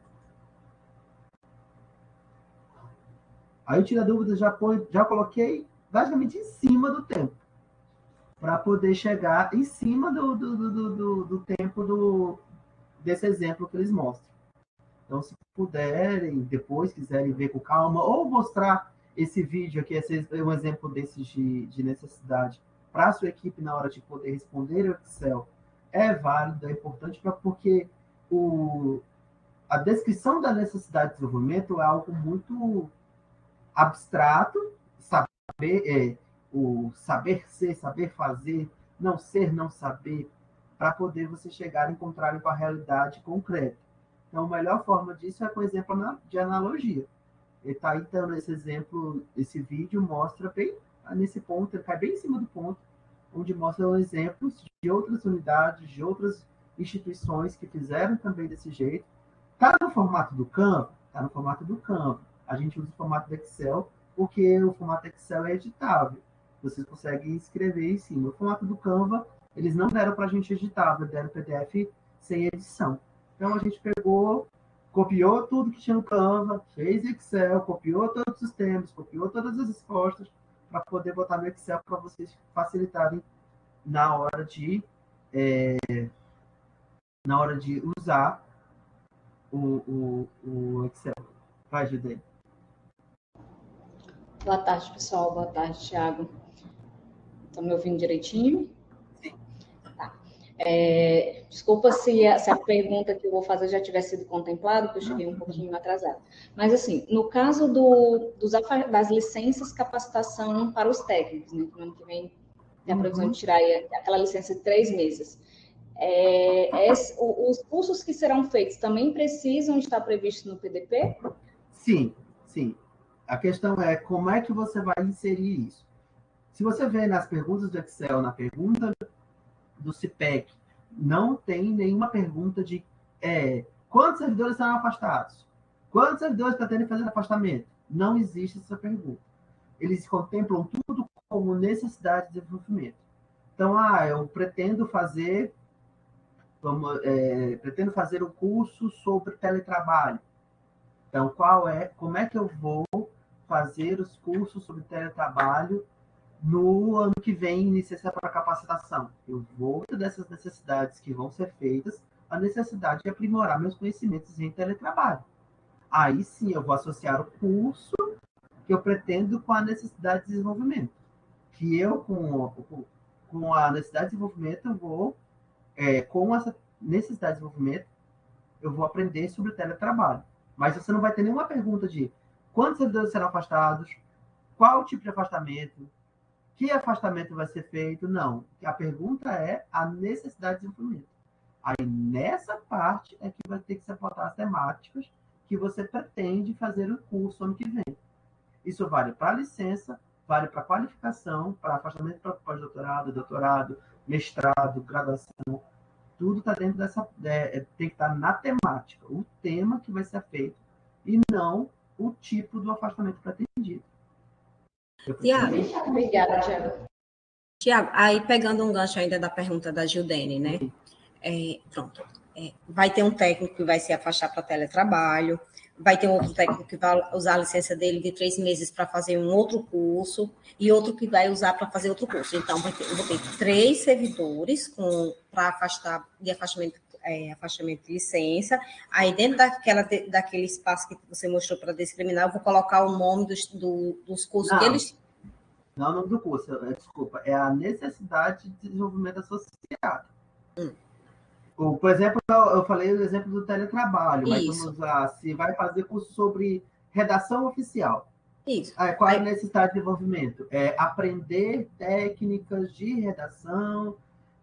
Aí o Tira Dúvidas já, põe, já coloquei basicamente em cima do tempo, para poder chegar em cima do, do, do, do, do tempo do, desse exemplo que eles mostram. Então, se puderem, depois quiserem ver com calma, ou mostrar esse vídeo aqui, esse é um exemplo desses de, de necessidade, para a sua equipe na hora de poder responder o Excel, é válido, é importante, pra, porque o, a descrição da necessidade de desenvolvimento é algo muito abstrato, saber, é, o saber ser, saber fazer, não ser, não saber, para poder você chegar e encontrar com a realidade concreta. Então, a melhor forma disso é com exemplo de analogia. Ele está aí dando esse exemplo, esse vídeo mostra bem nesse ponto, ele cai bem em cima do ponto, onde mostra exemplos de outras unidades, de outras instituições que fizeram também desse jeito. Está no formato do Canva? Está no formato do Canva. A gente usa o formato do Excel, porque o formato Excel é editável. Vocês conseguem escrever em cima. O formato do Canva, eles não deram para a gente editável, deram P D F sem edição. Então, a gente pegou, copiou tudo que tinha no Canva, fez Excel, copiou todos os temas, copiou todas as respostas, para poder botar no Excel para vocês facilitarem na hora de, é, na hora de usar o, o, o Excel. Vai, Judei. Boa tarde, pessoal. Boa tarde, Thiago. Estão me ouvindo direitinho? Sim. Tá. É, desculpa se a, se a pergunta que eu vou fazer já tivesse sido contemplada, porque eu cheguei um pouquinho atrasada. Mas, assim, no caso do, dos, das licenças capacitação para os técnicos, né? No ano que vem tem a previsão uhum. de tirar aí aquela licença de três meses. É, é, os cursos que serão feitos também precisam estar previstos no P D P? Sim, sim. A questão é como é que você vai inserir isso. Se você vê nas perguntas do Excel, na pergunta do C I P E C, não tem nenhuma pergunta de é, quantos servidores serão afastados? Quantos servidores pretendem fazer afastamento? Não existe essa pergunta. Eles contemplam tudo como necessidade de desenvolvimento. Então, ah, eu pretendo fazer, vamos, é, pretendo fazer um curso sobre teletrabalho. Então, qual é, como é que eu vou fazer os cursos sobre teletrabalho no ano que vem, licença para capacitação? Eu vou dessas necessidades que vão ser feitas, a necessidade de aprimorar meus conhecimentos em teletrabalho. Aí sim, eu vou associar o curso que eu pretendo com a necessidade de desenvolvimento. Que eu, com, com a necessidade de desenvolvimento, eu vou, é, com essa necessidade de desenvolvimento, eu vou aprender sobre teletrabalho. Mas você não vai ter nenhuma pergunta de quantos servidores serão afastados, qual o tipo de afastamento, que afastamento vai ser feito. Não. A pergunta é a necessidade de desenvolvimento. Aí, nessa parte, é que vai ter que se apontar as temáticas que você pretende fazer o curso ano que vem. Isso vale para licença, vale para qualificação, para afastamento para pós-doutorado, doutorado, mestrado, graduação. Tudo está dentro dessa... É, tem que estar na temática, o tema que vai ser feito, e não o tipo do afastamento pretendido. Tiago. Obrigada, Tiago. Tiago, aí pegando um gancho ainda da pergunta da Gildene, né? É, pronto. É, vai ter um técnico que vai se afastar para teletrabalho, vai ter um outro técnico que vai usar a licença dele de três meses para fazer um outro curso, e outro que vai usar para fazer outro curso. Então, vai ter, eu vou ter três servidores para afastar de afastamento, é, afastamento de licença. Aí, dentro daquela, daquele espaço que você mostrou para discriminar, eu vou colocar o nome dos, do, dos cursos não, que eles... Não é o nome do curso, é, desculpa, é a necessidade de desenvolvimento associado. Hum. O, por exemplo, eu falei o exemplo do teletrabalho, mas Isso. vamos usar, se vai fazer curso sobre redação oficial. Isso. Aí, qual é a necessidade de desenvolvimento? É aprender técnicas de redação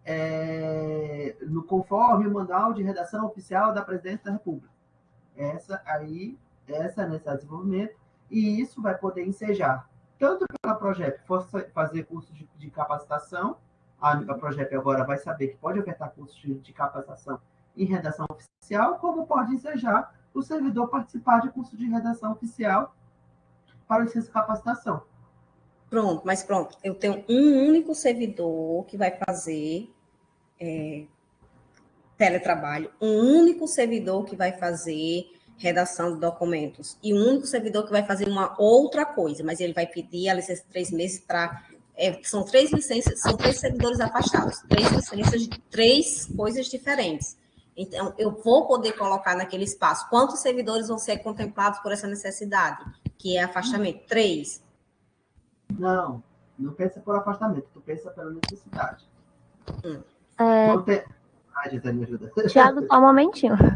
é, no conforme o manual de redação oficial da Presidência da República. Essa aí, essa é a necessidade de desenvolvimento, e isso vai poder ensejar tanto pela Progep, for fazer curso de, de capacitação. A Progep agora vai saber que pode ofertar cursos de, de capacitação em redação oficial, como pode ensejar o servidor participar de curso de redação oficial para licença de capacitação. Pronto, mas pronto, eu tenho um único servidor que vai fazer é, teletrabalho, um único servidor que vai fazer redação de documentos e um único servidor que vai fazer uma outra coisa, mas ele vai pedir a licença de três meses para... É, são três licenças, são três servidores afastados, três licenças de três coisas diferentes. Então, eu vou poder colocar naquele espaço quantos servidores vão ser contemplados por essa necessidade, que é afastamento? Três. Não, não pensa por afastamento, tu pensa pela necessidade. Hum. É... Não tem... Ai, Gisele, me ajuda. Tiago, só um momentinho.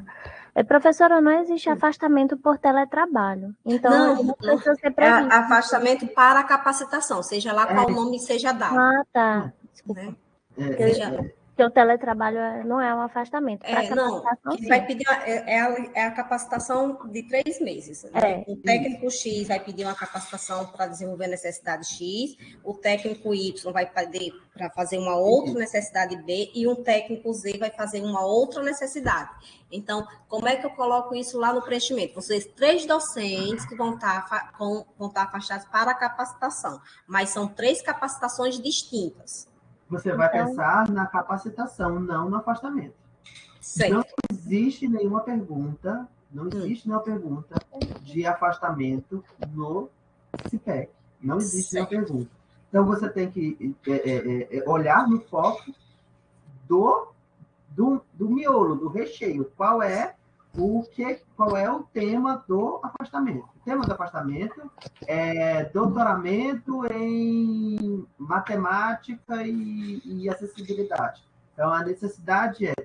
É, professora, não existe afastamento por teletrabalho. Então, Não, não não, precisa ser é previsto. afastamento para a capacitação, seja lá qual É. nome seja dado. Ah, tá. Desculpa. Né? É, Porque, Seja, porque o teletrabalho é- não é um afastamento. Para é, não, capacitação, que sim. vai pedir a- é, é a, é a capacitação de três meses. Né? É. O técnico X vai pedir uma capacitação para desenvolver a necessidade X, o técnico Y vai pedir para fazer uma outra necessidade B e um técnico Z vai fazer uma outra necessidade. Então, como é que eu coloco isso lá no preenchimento? Vocês, três docentes que vão estar, afa- vão, vão estar afastados para a capacitação, mas são três capacitações distintas. Você vai Então- pensar na capacitação, não no afastamento. Certo. Não existe nenhuma pergunta, não existe nenhuma pergunta de afastamento no CIPEC. Não existe nenhuma pergunta. Então, você tem que é, é, é, olhar no foco do, do, do miolo, do recheio. Qual é o que, qual é o tema do afastamento? O tema do afastamento é doutoramento em matemática e, e acessibilidade. Então, a necessidade é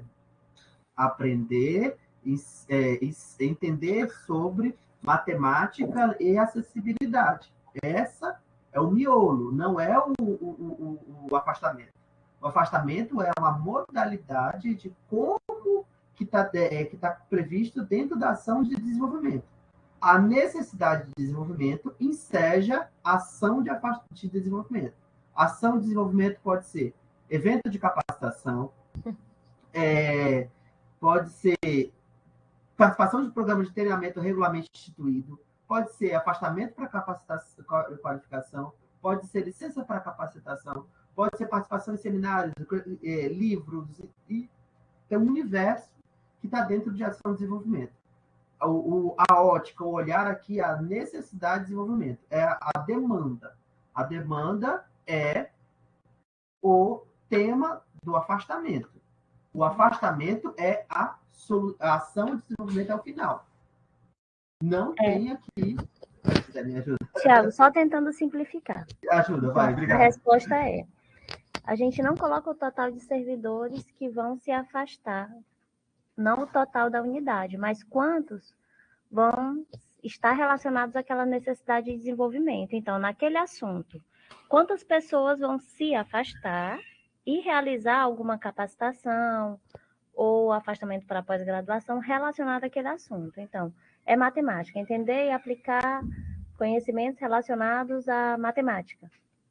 aprender e é, entender sobre matemática e acessibilidade. Essa é o miolo, não é o, o, o, o afastamento. O afastamento é uma modalidade de como que está é, que tá previsto dentro da ação de desenvolvimento. A necessidade de desenvolvimento enseja a ação de, de desenvolvimento. A ação de desenvolvimento pode ser evento de capacitação, é, pode ser participação de programas de treinamento regularmente instituído, pode ser afastamento para capacitação, qualificação, pode ser licença para capacitação, pode ser participação em seminários, livros, e é um universo que está dentro de ação de desenvolvimento. O, o, a ótica, o olhar aqui, a necessidade de desenvolvimento, é a, a demanda. A demanda é o tema do afastamento. O afastamento é a, a ação de desenvolvimento ao final. Não é. Tem aqui... Me ajuda. Tiago, só tentando simplificar. Ajuda, vai, obrigado. A resposta é: a gente não coloca o total de servidores que vão se afastar, não o total da unidade, mas quantos vão estar relacionados àquela necessidade de desenvolvimento. Então, naquele assunto, quantas pessoas vão se afastar e realizar alguma capacitação ou afastamento para pós-graduação relacionado àquele assunto. Então, é matemática, entender e aplicar conhecimentos relacionados à matemática.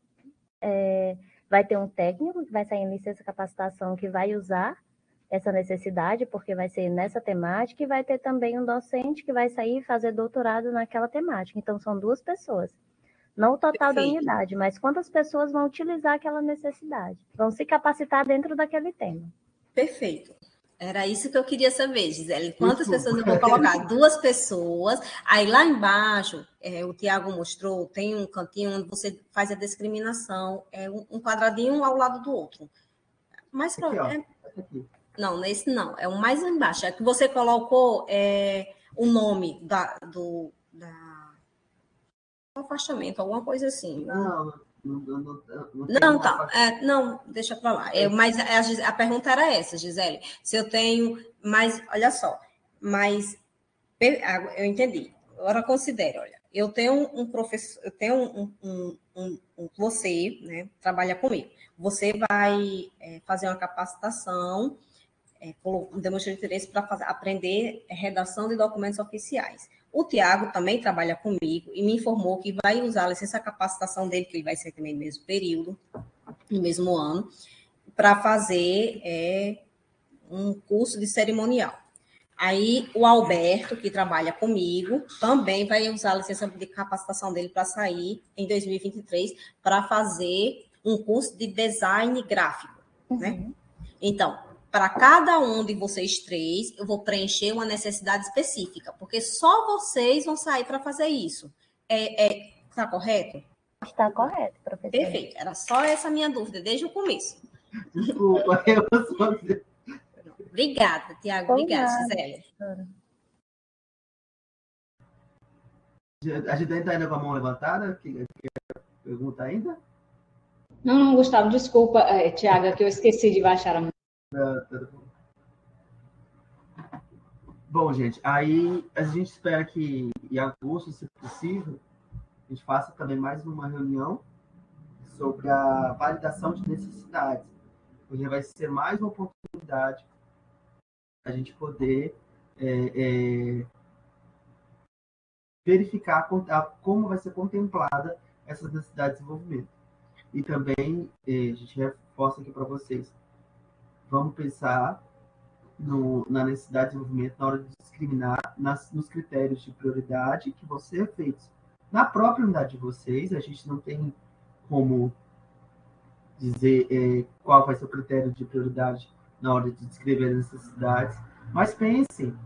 É, vai ter um técnico que vai sair em licença capacitação que vai usar essa necessidade, porque vai ser nessa temática, e vai ter também um docente que vai sair e fazer doutorado naquela temática. Então, são duas pessoas. Não o total Perfeito. Da unidade, mas quantas pessoas vão utilizar aquela necessidade, vão se capacitar dentro daquele tema. Perfeito. Era isso que eu queria saber, Gisele. Quantas pessoas eu vou colocar? Duas pessoas. Aí lá embaixo, é, o Tiago mostrou, tem um cantinho onde você faz a discriminação, é um, um quadradinho ao lado do outro. Mas aqui, é, aqui. Não, nesse não. É o mais embaixo. É que você colocou é, o nome da, do, da, do afastamento, alguma coisa assim. Não, não, não, não, não, não tá. É, não, deixa para lá. É, mas a, a pergunta era essa, Gisele. Se eu tenho, mas olha só, mas eu entendi. Agora considere, olha, eu tenho um professor, eu tenho um, um, um, um você, né, trabalha comigo. Você vai é, fazer uma capacitação, é, demonstrou interesse para aprender redação de documentos oficiais. O Tiago também trabalha comigo e me informou que vai usar a licença capacitação dele, que ele vai ser também no mesmo período, no mesmo ano, para fazer é, um curso de cerimonial. Aí o Alberto, que trabalha comigo, também vai usar a licença de capacitação dele para sair em dois mil e vinte e três para fazer um curso de design gráfico, uhum. né? Então, para cada um de vocês três, eu vou preencher uma necessidade específica, porque só vocês vão sair para fazer isso. É, é, tá correto? Está correto, professor. Perfeito. Era só essa minha dúvida, desde o começo. Desculpa, eu sou... Obrigada, Tiago. Obrigada, Gisele. A gente está ainda com a mão levantada? Quer pergunta ainda? Não, não, Gustavo, desculpa, é, Tiago, que eu esqueci de baixar a mão. Bom, gente, aí a gente espera que em agosto, se possível, a gente faça também mais uma reunião sobre a validação de necessidades, porque vai ser mais uma oportunidade a gente poder é, é, verificar como vai ser contemplada essas necessidades de desenvolvimento. E também, a gente reforça aqui para vocês, vamos pensar no, na necessidade de desenvolvimento na hora de discriminar nas, nos critérios de prioridade que vão ser feitos. Na própria unidade de vocês, a gente não tem como dizer é, qual vai ser o critério de prioridade na hora de descrever as necessidades, mas pensem.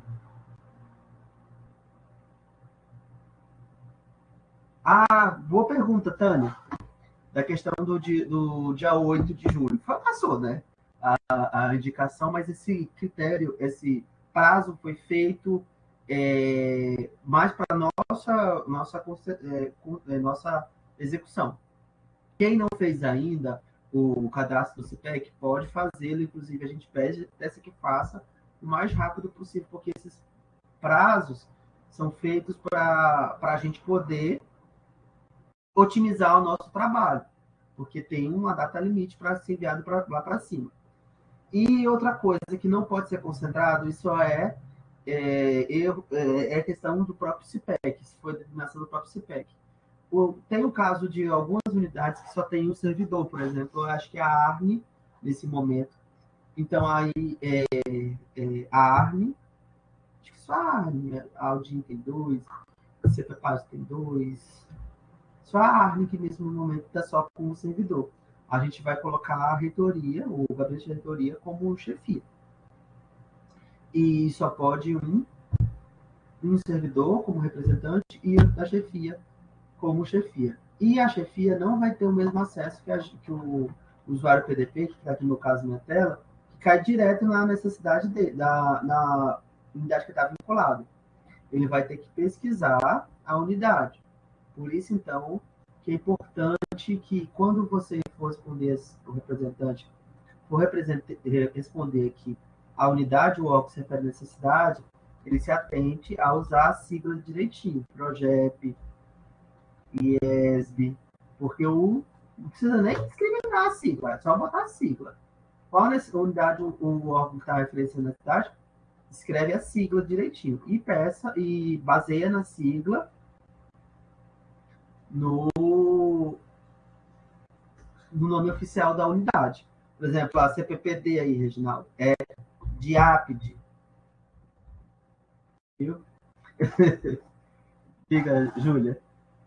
Ah, boa pergunta, Tânia, da questão do, do dia oito de julho. Passou, né? A, a indicação, mas esse critério, esse prazo foi feito é, mais para nossa, nossa, é, nossa execução. Quem não fez ainda o, o cadastro do CIPEC pode fazê-lo, inclusive a gente pede peça que faça o mais rápido possível, porque esses prazos são feitos para a gente poder otimizar o nosso trabalho, porque tem uma data limite para ser enviado pra, lá para cima. E outra coisa que não pode ser concentrado, isso é, é, erro, é, é questão do próprio CIPEC, se foi determinação do próprio CIPEC. O, tem o caso de algumas unidades que só tem um servidor, por exemplo, eu acho que é a Arne, nesse momento. Então, aí, é, é, a Arne, acho que só a Arne, a Aldin tem dois, a C P P A S tem dois, só a Arne que nesse momento está só com o servidor. A gente vai colocar a reitoria, o gabinete de reitoria, como chefia. E só pode um, um servidor como representante e a chefia como chefia. E a chefia não vai ter o mesmo acesso que, a, que o usuário P D P, que está aqui no caso na minha tela, que cai direto na necessidade dele, da, na unidade que está vinculada. Ele vai ter que pesquisar a unidade. Por isso, então, que é importante que quando você for responder, o representante for responder que a unidade ou órgão se refere à necessidade, ele se atente a usar a sigla direitinho, PROGEP, I E S B, porque o, não precisa nem discriminar a sigla, é só botar a sigla. Qual a unidade o, o órgão que está referenciando a necessidade, escreve a sigla direitinho e peça e baseia na sigla no, no nome oficial da unidade. Por exemplo, a C P P D aí, Reginaldo, é DIAPD. Viu? Diga, Júlia.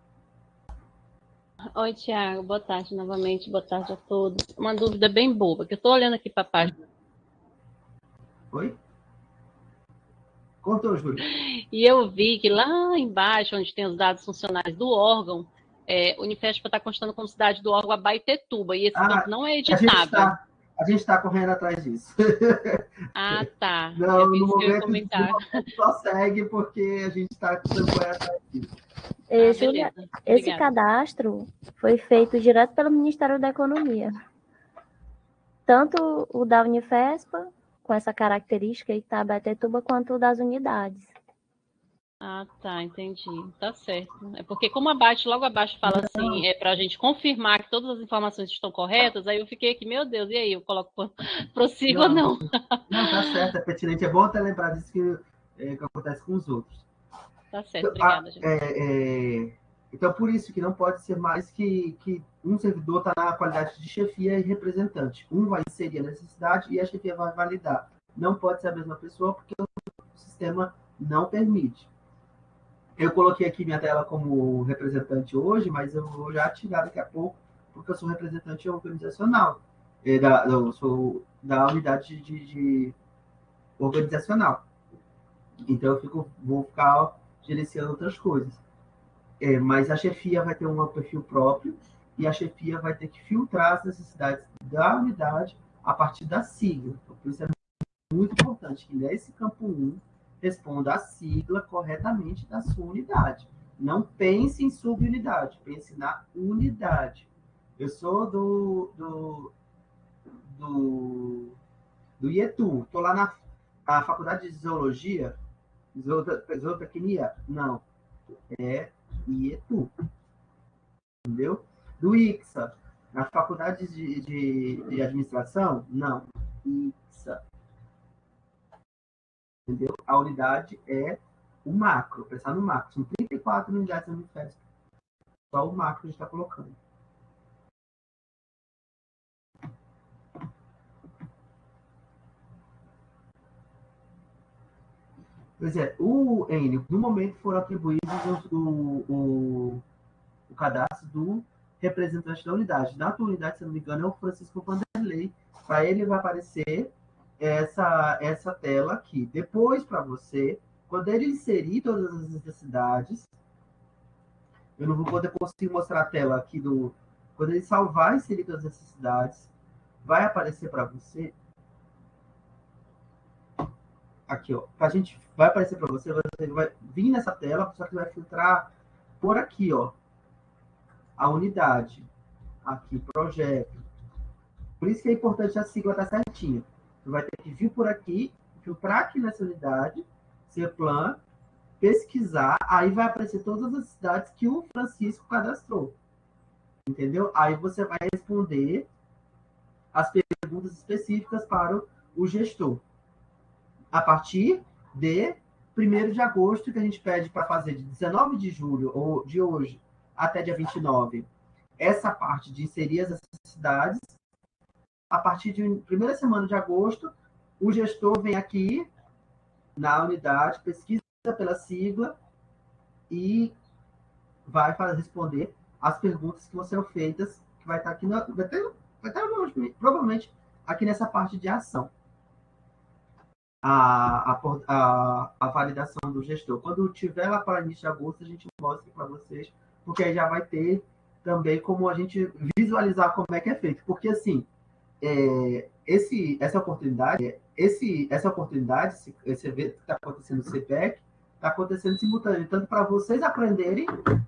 Oi, Tiago. Boa tarde novamente. Boa tarde a todos. Uma dúvida bem boba, que eu estou olhando aqui para a página. Oi? Contou, Júlia. E eu vi que lá embaixo, onde tem os dados funcionais do órgão, é, o Unifesp está constando como cidade do órgão Abaetetuba, e esse ah, campo não é editável. A gente está correndo atrás disso. Ah, tá. Não, no momento, no só segue porque a gente está correndo atrás disso. E, ah, Júlia, esse cadastro foi feito direto pelo Ministério da Economia. Tanto o da Unifespa, com essa característica, e Abaetetuba, quanto o das unidades. Ah, tá, entendi. Tá certo. É porque como abaixo, logo abaixo fala assim, é para a gente confirmar que todas as informações estão corretas, aí eu fiquei aqui, meu Deus, e aí? Eu coloco prossigo ou não? Não, tá certo, é pertinente. É bom até lembrar disso que, é, que acontece com os outros. Tá certo, obrigada, gente. É, é, então, por isso que não pode ser mais que, que um servidor está na qualidade de chefia e representante. Um vai inserir a necessidade e a chefia vai validar. Não pode ser a mesma pessoa, porque o sistema não permite. Eu coloquei aqui minha tela como representante hoje, mas eu vou já tirar daqui a pouco, porque eu sou representante organizacional. Eu sou da unidade de, de organizacional. Então, eu fico, vou ficar gerenciando outras coisas. É, mas a chefia vai ter um perfil próprio e a chefia vai ter que filtrar as necessidades da unidade a partir da sigla. Então, por isso é muito importante que nesse campo um responda a sigla corretamente da sua unidade. Não pense em subunidade, pense na unidade. Eu sou do, do, do, do I E T U, estou lá na, na Faculdade de Zoologia, Zootecnia? Não. É I E T U. Entendeu? Do I C S A. Nas faculdades de, de, de administração? Não. I C S A. Entendeu? A unidade é o macro. Pensar no macro. São trinta e quatro unidades da Unifesp. Só o macro a gente está colocando. Pois é, o Enio, no momento foram atribuídos o, o, o cadastro do representante da unidade. Na tua unidade, se não me engano, é o Francisco Vanderlei. Para ele vai aparecer essa, essa tela aqui. Depois, para você, quando ele inserir todas as necessidades, eu não vou poder conseguir mostrar a tela aqui do... Quando ele salvar e inserir todas as necessidades, vai aparecer para você... Aqui, ó. A gente vai aparecer para você, você vai vir nessa tela, só que vai filtrar por aqui, ó. A unidade. Aqui, projeto. Por isso que é importante a sigla estar certinha. Você vai ter que vir por aqui, filtrar aqui nessa unidade, CEPLAN, pesquisar, aí vai aparecer todas as cidades que o Francisco cadastrou. Entendeu? Aí você vai responder as perguntas específicas para o gestor. A partir de primeiro de agosto, que a gente pede para fazer de dezenove de julho, ou de hoje, até dia vinte e nove, essa parte de inserir as necessidades. A partir de primeira semana de agosto, o gestor vem aqui na unidade, pesquisa pela sigla e vai fazer, responder as perguntas que vão ser feitas, que vai estar aqui, na, vai ter, vai ter provavelmente aqui nessa parte de ação. A, a, a, a validação do gestor. Quando tiver lá para início de agosto, a gente mostra para vocês, porque aí já vai ter também como a gente visualizar como é que é feito. Porque, assim, é, esse, essa oportunidade, esse, essa oportunidade, esse, esse evento que está acontecendo no C P E C, está acontecendo simultâneo, tanto para vocês aprenderem.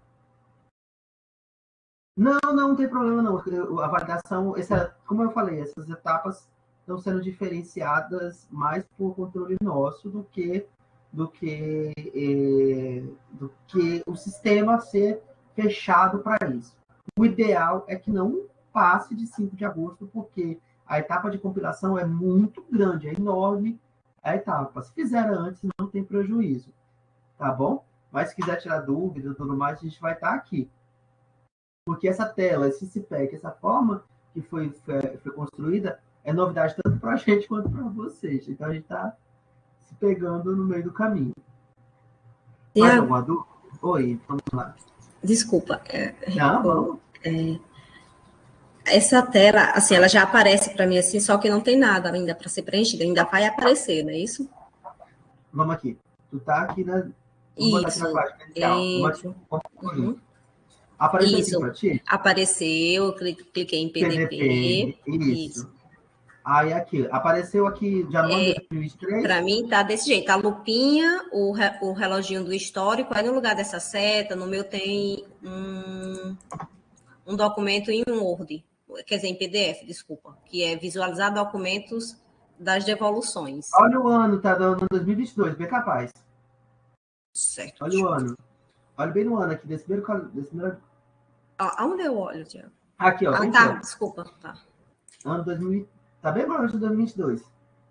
Não, não, não tem problema, não. A validação, essa, como eu falei, essas etapas estão sendo diferenciadas mais por controle nosso do que do que eh, do que o sistema ser fechado para isso. O ideal é que não passe de cinco de agosto, porque a etapa de compilação é muito grande, é enorme a etapa. Se fizer antes, não tem prejuízo, tá bom? Mas se quiser tirar dúvida e tudo mais, a gente vai estar aqui. Porque essa tela, esse C P E C, essa forma que foi, foi, foi construída, é novidade tanto para a gente quanto para vocês. Então, a gente está se pegando no meio do caminho. Mais Yeah. alguma dúvida? Oi, vamos lá. Desculpa. É, Não, vamos. É, essa tela, assim, ela já aparece para mim assim, só que não tem nada ainda para ser preenchido. Ainda vai aparecer, não é isso? Vamos aqui. Tu tá aqui na... Vamos isso. botar aqui na página Isso. Uhum. Apareceu isso. aqui para ti? Apareceu, eu cliquei em P D P. P D P. Isso. isso. Aí aqui, apareceu aqui já no ano é, dois mil e vinte e três? Para mim tá desse jeito, a lupinha, o, re, o reloginho do histórico, aí no lugar dessa seta, no meu tem um, um documento em Word, quer dizer, em P D F, desculpa, que é visualizar documentos das devoluções. Olha o ano, tá do ano dois mil e vinte e dois, bem capaz. Certo. Olha o ano. Olha bem no ano aqui, desse primeiro... Desse primeiro... Aonde eu olho, Tiago? Aqui, ó. Ah, tá, aqui, ó. Desculpa, tá. Ano dois mil, tá bem longe de dois mil e vinte e dois.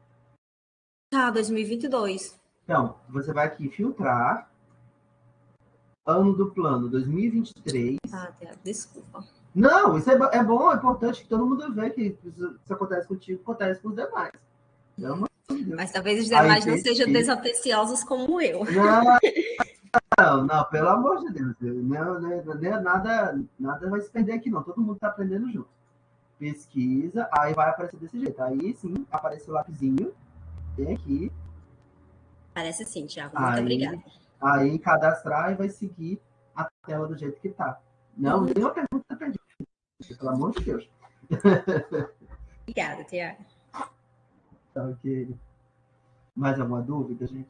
Tá, dois mil e vinte e dois. Então, você vai aqui filtrar. Ano do plano, dois mil e vinte e três. Ah, Tiago, desculpa. Não, isso é, é bom, é importante que todo mundo veja que isso, isso acontece contigo, acontece com os demais. Não, mas talvez os demais aí, não sejam desatenciosos como eu. Não, não, não, pelo amor de Deus. Não, não, não, nada, nada vai se perder aqui, não. Todo mundo está aprendendo junto. Pesquisa, aí vai aparecer desse jeito. Aí sim, aparece o lapisinho. Tem aqui. Parece sim, Tiago. Muito aí, obrigada. Aí cadastrar e vai seguir a tela do jeito que está. Não, uhum. Nenhuma pergunta perdida. Pelo amor de Deus. Obrigada, Tiago. Tá ok. Mais alguma dúvida, gente?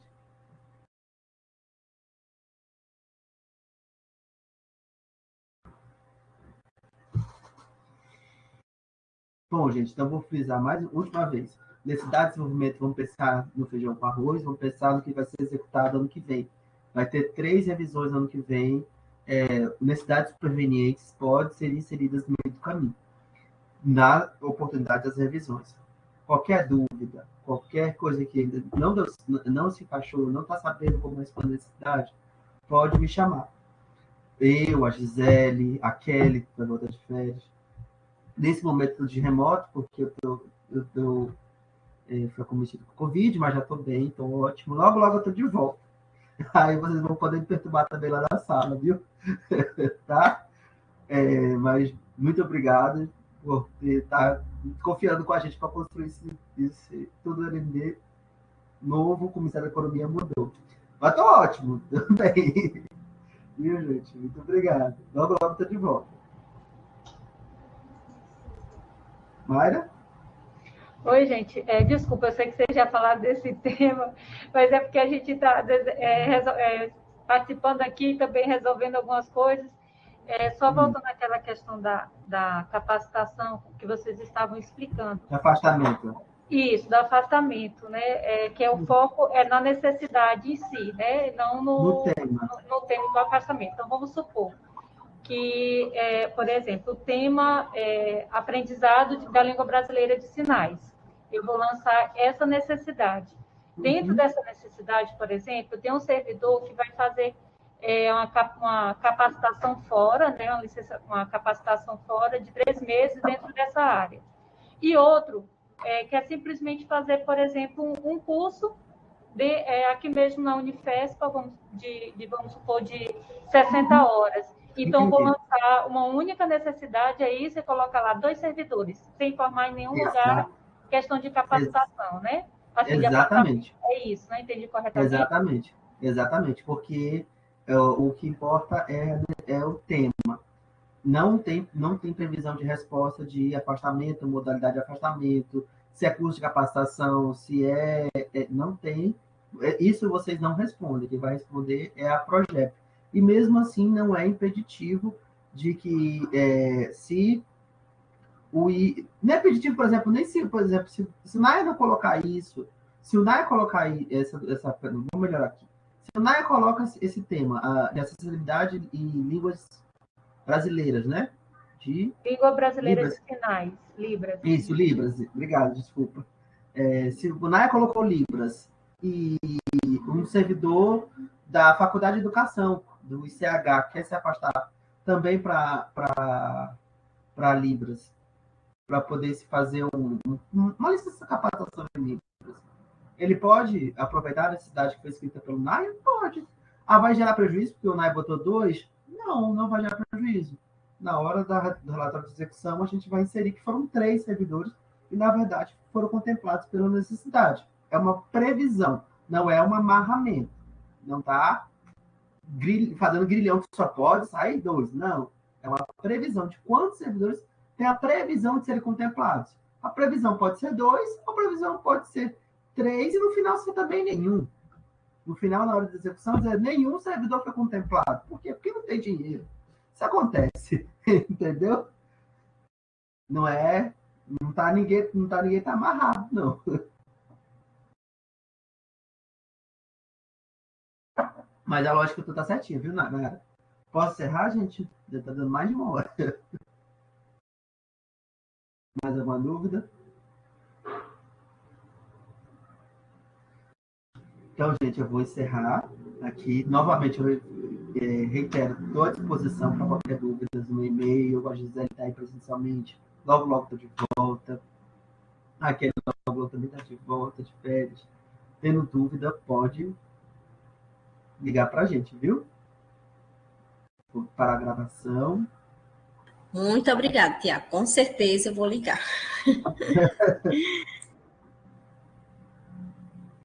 Bom, gente, então vou frisar mais última vez. necessidade de desenvolvimento, vamos pensar no feijão com arroz, vamos pensar no que vai ser executado ano que vem. Vai ter três revisões ano que vem. É, necessidades supervenientes podem ser inseridas no meio do caminho, na oportunidade das revisões. Qualquer dúvida, qualquer coisa que ainda não, deu, não se encaixou, não está sabendo como responder a necessidade, pode me chamar. Eu, a Gisele, a Kelly, que vai voltar de férias. Nesse momento de remoto, porque eu tô, eu tô, é, fui acometido com Covid, mas já estou bem, estou ótimo. Logo, logo eu estou de volta. Aí vocês vão poder me perturbar também lá na sala, viu? Tá? É, mas muito obrigado por estar confiando com a gente para construir esse, esse tudo L M D novo, o Ministério da Economia mudou. Mas estou ótimo, também. Viu, gente? Muito obrigado. Logo, logo estou de volta. Mayra? Oi, gente. É, desculpa, eu sei que vocês já falaram desse tema, mas é porque a gente está é, é, participando aqui e também resolvendo algumas coisas. É, só voltando àquela questão da, da capacitação que vocês estavam explicando. Afastamento. Isso, do afastamento, né? É, que é o foco é na necessidade em si, né? Não no, no, tema. No, no tema do afastamento. Então, vamos supor que, é, por exemplo, o tema é aprendizado de, da língua brasileira de sinais. Eu vou lançar essa necessidade. Dentro uhum. dessa necessidade, por exemplo, tem um servidor que vai fazer é, uma, uma capacitação fora, né? uma, licença, uma capacitação fora de três meses dentro dessa área. E outro é, quer simplesmente fazer, por exemplo, um, um curso de, é, aqui mesmo na Unifesp, vamos, de, de, vamos supor, de sessenta horas. Então, vou lançar uma única necessidade, aí você coloca lá dois servidores, sem formar em nenhum Exato. lugar questão de capacitação, né? Assim, Exatamente. É isso, né? Entendi corretamente? Exatamente. Exatamente, porque é, o que importa é, é o tema. Não tem, não tem previsão de resposta de afastamento, modalidade de afastamento, se é curso de capacitação, se é... é não tem. Isso vocês não respondem. Quem vai responder é a Projeto. E mesmo assim não é impeditivo de que é, se o I... Não é impeditivo, por exemplo, nem se, por exemplo, se, se o N A E não colocar isso, se o N A E colocar essa, essa... Vamos melhorar aqui. Se o N A E coloca esse tema, a, de acessibilidade em línguas brasileiras, né? De... Língua brasileira Libras. de sinais, Libras. Isso, Libras. Obrigado, desculpa. É, se o N A E colocou Libras e um servidor da Faculdade de Educação, do I C H, quer se afastar também para Libras, para poder se fazer um, um, uma licença de capacitação em Libras. Ele pode aproveitar a necessidade que foi escrita pelo N A E? Pode. Ah, vai gerar prejuízo porque o N A E botou dois? Não, não vai gerar prejuízo. Na hora da, do relatório de execução, a gente vai inserir que foram três servidores e, na verdade, foram contemplados pela necessidade. É uma previsão, não é um amarramento. Não está fazendo grilhão que só pode sair dois. Não. É uma previsão de quantos servidores tem a previsão de serem contemplados. A previsão pode ser dois, a previsão pode ser três, e no final ser também nenhum. No final, na hora da execução, dizer, nenhum servidor foi contemplado. Por quê? Porque não tem dinheiro. Isso acontece. Entendeu? Não é... Não está ninguém, não tá, ninguém tá amarrado, não. Mas a lógica tu tá certinha, viu, Nara? Posso encerrar, gente? Já tá dando mais de uma hora. Mais alguma dúvida? Então, gente, eu vou encerrar aqui. Novamente, eu é, reitero, estou à disposição para qualquer dúvida no e-mail. A Gisele está aí presencialmente. Logo, logo estou de volta. Aquele logo, logo também está de volta, de férias. Tendo dúvida, pode ligar para a gente, viu? Vou parar a gravação. Muito obrigada, Tiago. Com certeza eu vou ligar.